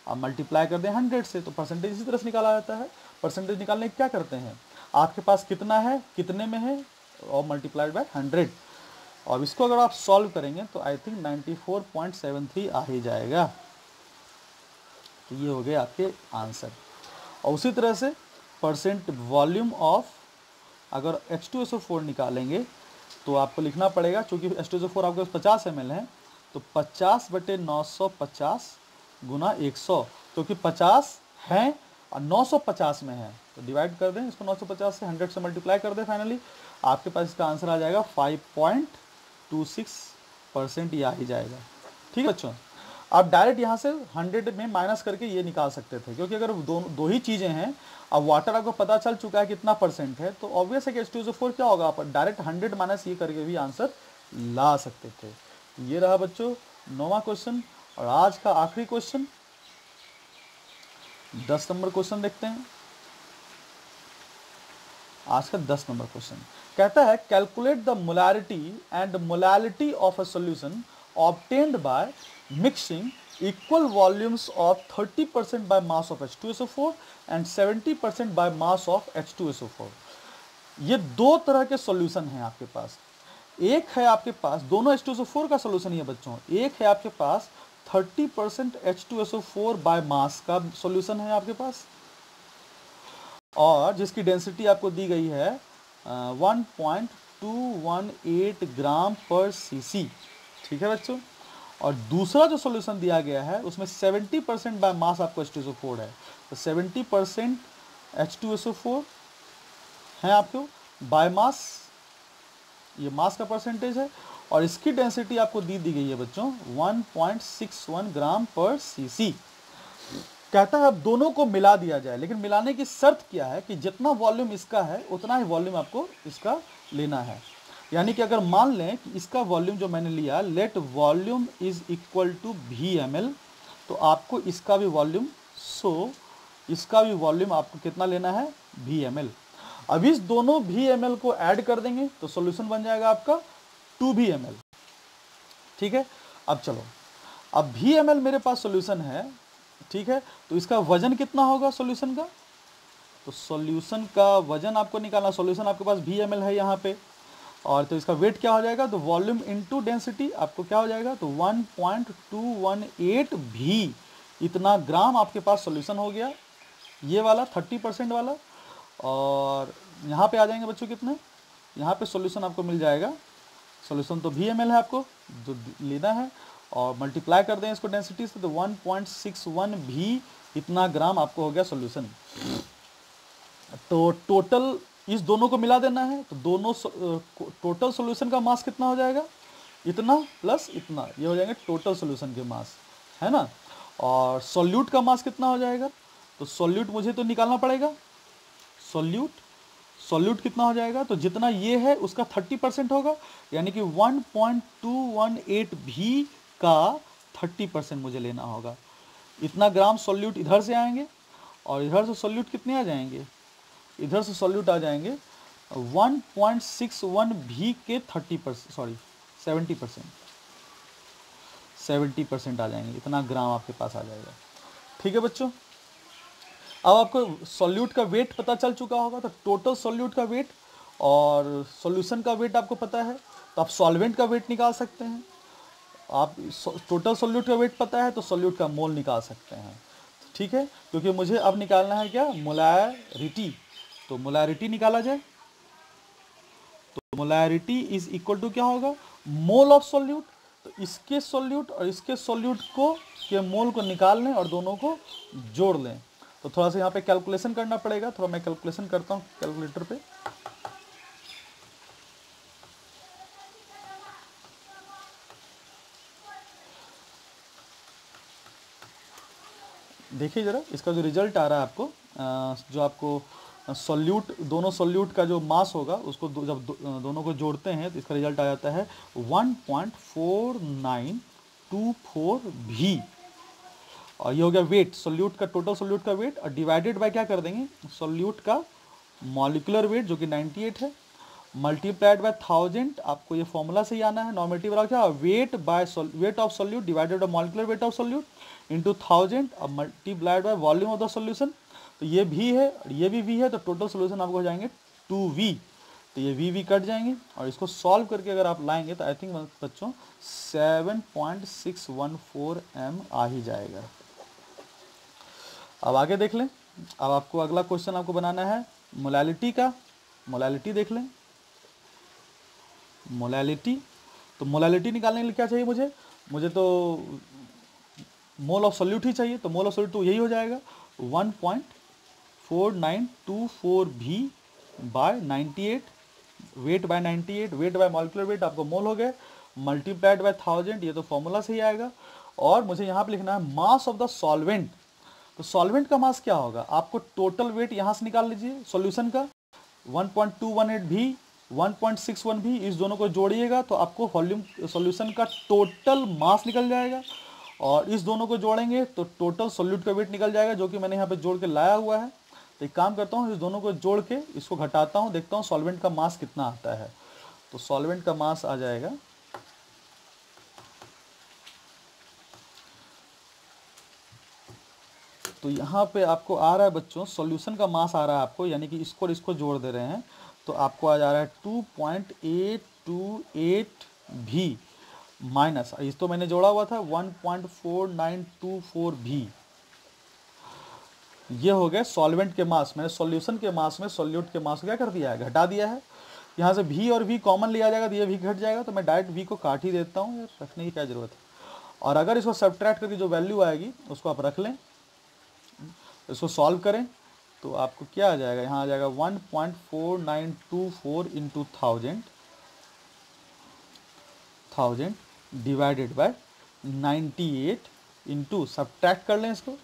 आप मल्टीप्लाई कर दें हंड्रेड से, तो परसेंटेज इसी तरह से निकाला जाता है। परसेंटेज निकालने के क्या करते हैं, आपके पास कितना है, कितने में है, और मल्टीप्लाइड बाय हंड्रेड। और इसको अगर आप सॉल्व करेंगे तो I think ninety four point seven three आ ही जाएगा। तो ये हो गए आपके आंसर। और उसी तरह से परसेंट वॉल्यूम ऑफ, अगर H two S O four निकालेंगे तो आपको लिखना पड़ेगा, चूँकि H two S O four आपके पास पचास एम एल है, तो पचास बटे नौ सौ पचास गुना एक सौ, क्योंकि पचास हैं और नौ सौ पचास में है, तो डिवाइड कर दें इसको नौ सौ पचास से, हंड्रेड से मल्टीप्लाई कर दें, फाइनली आपके पास इसका आंसर आ जाएगा five point two six percent, ये आ ही जाएगा। ठीक है बच्चों, आप डायरेक्ट यहाँ से हंड्रेड में माइनस करके ये निकाल सकते थे, क्योंकि अगर दो दो ही चीज़ें हैं, अब वाटर आपको पता चल चुका है कितना परसेंट है, तो ऑब्वियस है कि H two S O four क्या होगा, आप डायरेक्ट हंड्रेड माइनस ये करके भी आंसर ला सकते थे। ये रहा बच्चों नौवां क्वेश्चन। और आज का आखिरी क्वेश्चन, दस नंबर क्वेश्चन देखते हैं। आज का दस नंबर क्वेश्चन कहता है, calculate the molarity and molality of a solution obtained by mixing equal volumes of thirty percent by mass of H two S O four and seventy percent by mass of H two S O four. ये दो तरह के solution हैं आपके पास। एक है आपके पास, दोनों H two S O four का सॉल्यूशन ही है बच्चों, एक है आपके पास thirty percent H two S O four by mass का सॉल्यूशन है आपके पास, और जिसकी डेंसिटी आपको दी गई है one point two one eight gram per cc. ठीक है बच्चों, और दूसरा जो सॉल्यूशन दिया गया है उसमें सेवेंटी परसेंट बाय मास आपको H two S O four है, तो seventy percent H two S O four है आपको बाय मास, ये मास का परसेंटेज है, और इसकी डेंसिटी आपको दी दी गई है बच्चों one point six one gram per cc. कहता है अब दोनों को मिला दिया जाए, लेकिन मिलाने की शर्त क्या है कि जितना वॉल्यूम इसका है उतना ही वॉल्यूम आपको इसका लेना है। यानी कि अगर मान लें कि इसका वॉल्यूम जो मैंने लिया, let volume is equal to V M L, तो आपको इसका भी वॉल्यूम, सो इसका भी वॉल्यूम आपको कितना लेना है, वी एम एल। अब इस दोनों वी एम एल को ऐड कर देंगे तो सॉल्यूशन बन जाएगा आपका टू वी एम एल। ठीक है, अब चलो, अब वी एम एल मेरे पास सॉल्यूशन है, ठीक है, तो इसका वजन कितना होगा सॉल्यूशन का, तो सॉल्यूशन का वजन आपको निकालना, सॉल्यूशन आपके पास वी एम एल है यहाँ पे, और तो इसका वेट क्या हो जाएगा, तो वॉल्यूम इनटू डेंसिटी आपको क्या हो जाएगा, तो one point two one eight V, इतना ग्राम आपके पास सॉल्यूशन हो गया, ये वाला थर्टी परसेंट वाला। और यहाँ पे आ जाएंगे बच्चों कितने, यहाँ पे सॉल्यूशन आपको मिल जाएगा, सॉल्यूशन तो वी एम एल है आपको जो लेना है, और मल्टीप्लाई कर दें इसको डेंसिटी से, तो वन पॉइंट सिक्स वन भी, इतना ग्राम आपको हो गया सॉल्यूशन। तो टोटल इस दोनों को मिला देना है, तो दोनों टोटल सॉल्यूशन का मास कितना हो जाएगा, इतना प्लस इतना, ये हो जाएंगे टोटल सॉल्यूशन के मास, है ना। और सॉल्यूट का मास कितना हो जाएगा, तो सॉल्यूट मुझे तो निकालना पड़ेगा, सॉल्यूट सॉल्यूट कितना हो जाएगा, तो जितना ये है उसका थर्टी परसेंट होगा, यानी कि one point two one eight V का थर्टी परसेंट मुझे लेना होगा। इतना ग्राम सॉल्यूट इधर से आएंगे, और इधर से सॉल्यूट कितने आ जाएंगे, इधर से सॉल्यूट आ जाएंगे one point six one V के thirty percent, sorry seventy percent, seventy percent आ जाएंगे, इतना ग्राम आपके पास आ जाएगा। ठीक है बच्चों, अब आपको सॉल्यूट का वेट पता चल चुका होगा, तो टोटल सॉल्यूट का वेट और सॉल्यूशन का वेट आपको पता है, तो आप सॉल्वेंट का वेट निकाल सकते हैं। आप टोटल सॉल्यूट का वेट पता है तो सॉल्यूट का मोल निकाल सकते हैं। ठीक है, क्योंकि मुझे अब निकालना है क्या, मोलैरिटी, तो मोलैरिटी निकाला जाए, तो मोलैरिटी इज इक्वल टू क्या होगा, मोल ऑफ सॉल्यूट, तो इसके सॉल्यूट और इसके सॉल्यूट को के मोल को निकाल लें और दोनों को जोड़ लें। तो थोड़ा सा यहाँ पे कैलकुलेशन करना पड़ेगा, थोड़ा मैं कैलकुलेशन करता हूँ कैलकुलेटर पे। देखिए ज़रा इसका जो रिजल्ट आ रहा है आपको, जो आपको सॉल्यूट, दोनों सॉल्यूट का जो मास होगा उसको दो, जब दो, दोनों को जोड़ते हैं तो इसका रिजल्ट आ जाता है one point four nine two four V, और ये हो गया वेट, सॉल्यूट का टोटल सॉल्यूट का वेट, और डिवाइडेड बाय क्या कर देंगे, सॉल्यूट का मॉलिक्यूलर वेट जो कि नाइन्टी एट है, मल्टीप्लाइड बाय थाउजेंड, आपको ये फॉर्मूला से ही आना है। नॉर्मेटिव बराबर क्या, weight by weight of solute divided by molecular weight of solute into thousand, अब multiplied by volume of the solution. तो ये भी है और ये भी वी है, तो टोटल सोल्यूशन आपको हो जाएंगे टू वी। तो ये वी वी कट जाएंगे और इसको सॉल्व करके अगर आप लाएंगे तो आई थिंक बच्चों seven point six one four M आ ही जाएगा। अब आगे देख लें। अब आपको अगला क्वेश्चन आपको बनाना है मोलैलिटी का। मोलैलिटी देख लें, मोलैलिटी। तो मोलैलिटी निकालने के लिए क्या चाहिए मुझे, मुझे तो मोल ऑफ सोल्यूट ही चाहिए। तो मोल ऑफ सोल्यूट तो यही हो जाएगा one point four nine two four V by ninety eight, weight by ninety eight, weight by molecular weight आपको मोल हो गए, मल्टीप्लाइड बाय थाउजेंड, ये तो फॉर्मूला से ही आएगा। और मुझे यहाँ पे लिखना है मास ऑफ द सॉल्वेंट। तो सॉल्वेंट का मास क्या होगा, आपको टोटल वेट यहाँ से निकाल लीजिए सॉल्यूशन का, one point two one eight V, one point six one V, इस दोनों को जोड़िएगा तो आपको वॉल्यूम सॉल्यूशन का टोटल मास निकल जाएगा। और इस दोनों को जोड़ेंगे तो टोटल सॉल्यूट का वेट निकल जाएगा, जो कि मैंने यहाँ पे जोड़ के लाया हुआ है। तो एक काम करता हूँ, इस दोनों को जोड़ के इसको घटाता हूँ, देखता हूँ सॉल्वेंट का मास कितना आता है। तो सॉल्वेंट का मास आ जाएगा तो यहाँ पे आपको आ रहा है बच्चों सॉल्यूशन का मास आ रहा है आपको, यानी कि इसको और इसको जोड़ दे रहे हैं तो आपको आ जा रहा है two point eight two eight V minus, इस तो मैंने जोड़ा हुआ था one point four nine two four V. ये हो गए सॉल्वेंट के मास, मैंने सॉल्यूशन के मास में सॉल्यूट के मास को क्या कर दिया है, घटा दिया है। यहाँ से भी और भी कॉमन लिया जाएगा तो ये भी घट जाएगा, तो मैं डायरेक्ट भी को काट ही देता हूँ, रखने की क्या जरूरत है। और अगर इसको सब्ट्रैक्ट करके जो वैल्यू आएगी उसको आप रख लें, इसको सॉल्व करें तो आपको क्या आ जाएगा, यहाँ आ जाएगा one point four nine two four into thousand thousand divided by ninety eight into, subtract कर लें इसको,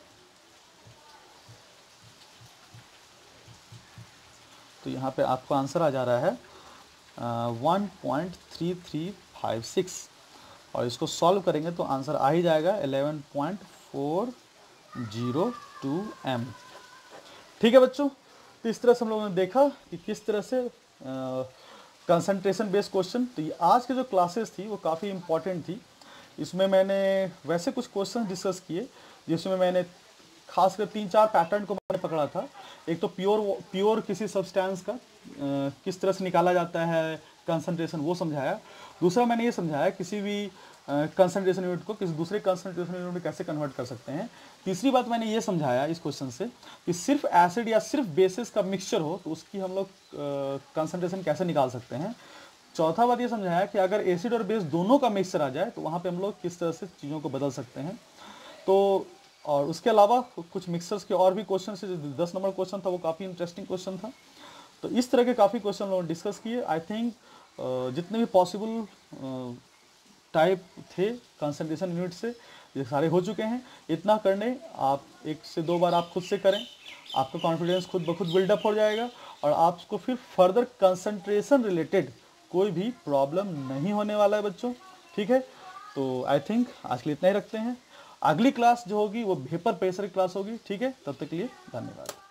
तो यहाँ पे आपको आंसर आ जा रहा है one point three three five six, और इसको सॉल्व करेंगे तो आंसर आ ही जाएगा eleven point four zero two M. ठीक है बच्चों, तो इस तरह से हम लोगों ने देखा कि किस तरह से कंसंट्रेशन बेस्ड क्वेश्चन। तो ये आज की जो क्लासेस थी वो काफ़ी इंपॉर्टेंट थी। इसमें मैंने वैसे कुछ क्वेश्चन डिस्कस किए जिसमें मैंने खासकर तीन चार पैटर्न को मैंने पकड़ा था। एक तो प्योर प्योर किसी सब्सटेंस का आ, किस तरह से निकाला जाता है कंसंट्रेशन, वो समझाया। दूसरा मैंने ये समझाया किसी भी कंसंट्रेशन यूनिट को किसी दूसरे कंसंट्रेशन यूनिट में कैसे कन्वर्ट कर सकते हैं। तीसरी बात मैंने ये समझाया इस क्वेश्चन से कि सिर्फ एसिड या सिर्फ बेसिस का मिक्सचर हो तो उसकी हम लोग कंसंट्रेशन कैसे निकाल सकते हैं। चौथा बात ये समझाया कि अगर एसिड और बेस दोनों का मिक्सचर आ जाए तो वहाँ पे हम लोग किस तरह से चीज़ों को बदल सकते हैं। तो और उसके अलावा कुछ मिक्सर्स के और भी क्वेश्चन से, जो दस नंबर क्वेश्चन था वो काफ़ी इंटरेस्टिंग क्वेश्चन था। तो इस तरह के काफ़ी क्वेश्चन लोगों ने डिस्कस किए। आई थिंक जितने भी पॉसिबल टाइप थे कंसंट्रेशन यूनिट से ये सारे हो चुके हैं। इतना करने आप एक से दो बार आप खुद से करें, आपका कॉन्फिडेंस खुद ब खुद बिल्डअप हो जाएगा और आपको फिर फर्दर कंसंट्रेशन रिलेटेड कोई भी प्रॉब्लम नहीं होने वाला है बच्चों। ठीक है, तो आई थिंक आज के लिए इतना ही रखते हैं। अगली क्लास जो होगी वो वेपर प्रेशर क्लास होगी। ठीक है, तब तक के लिए धन्यवाद।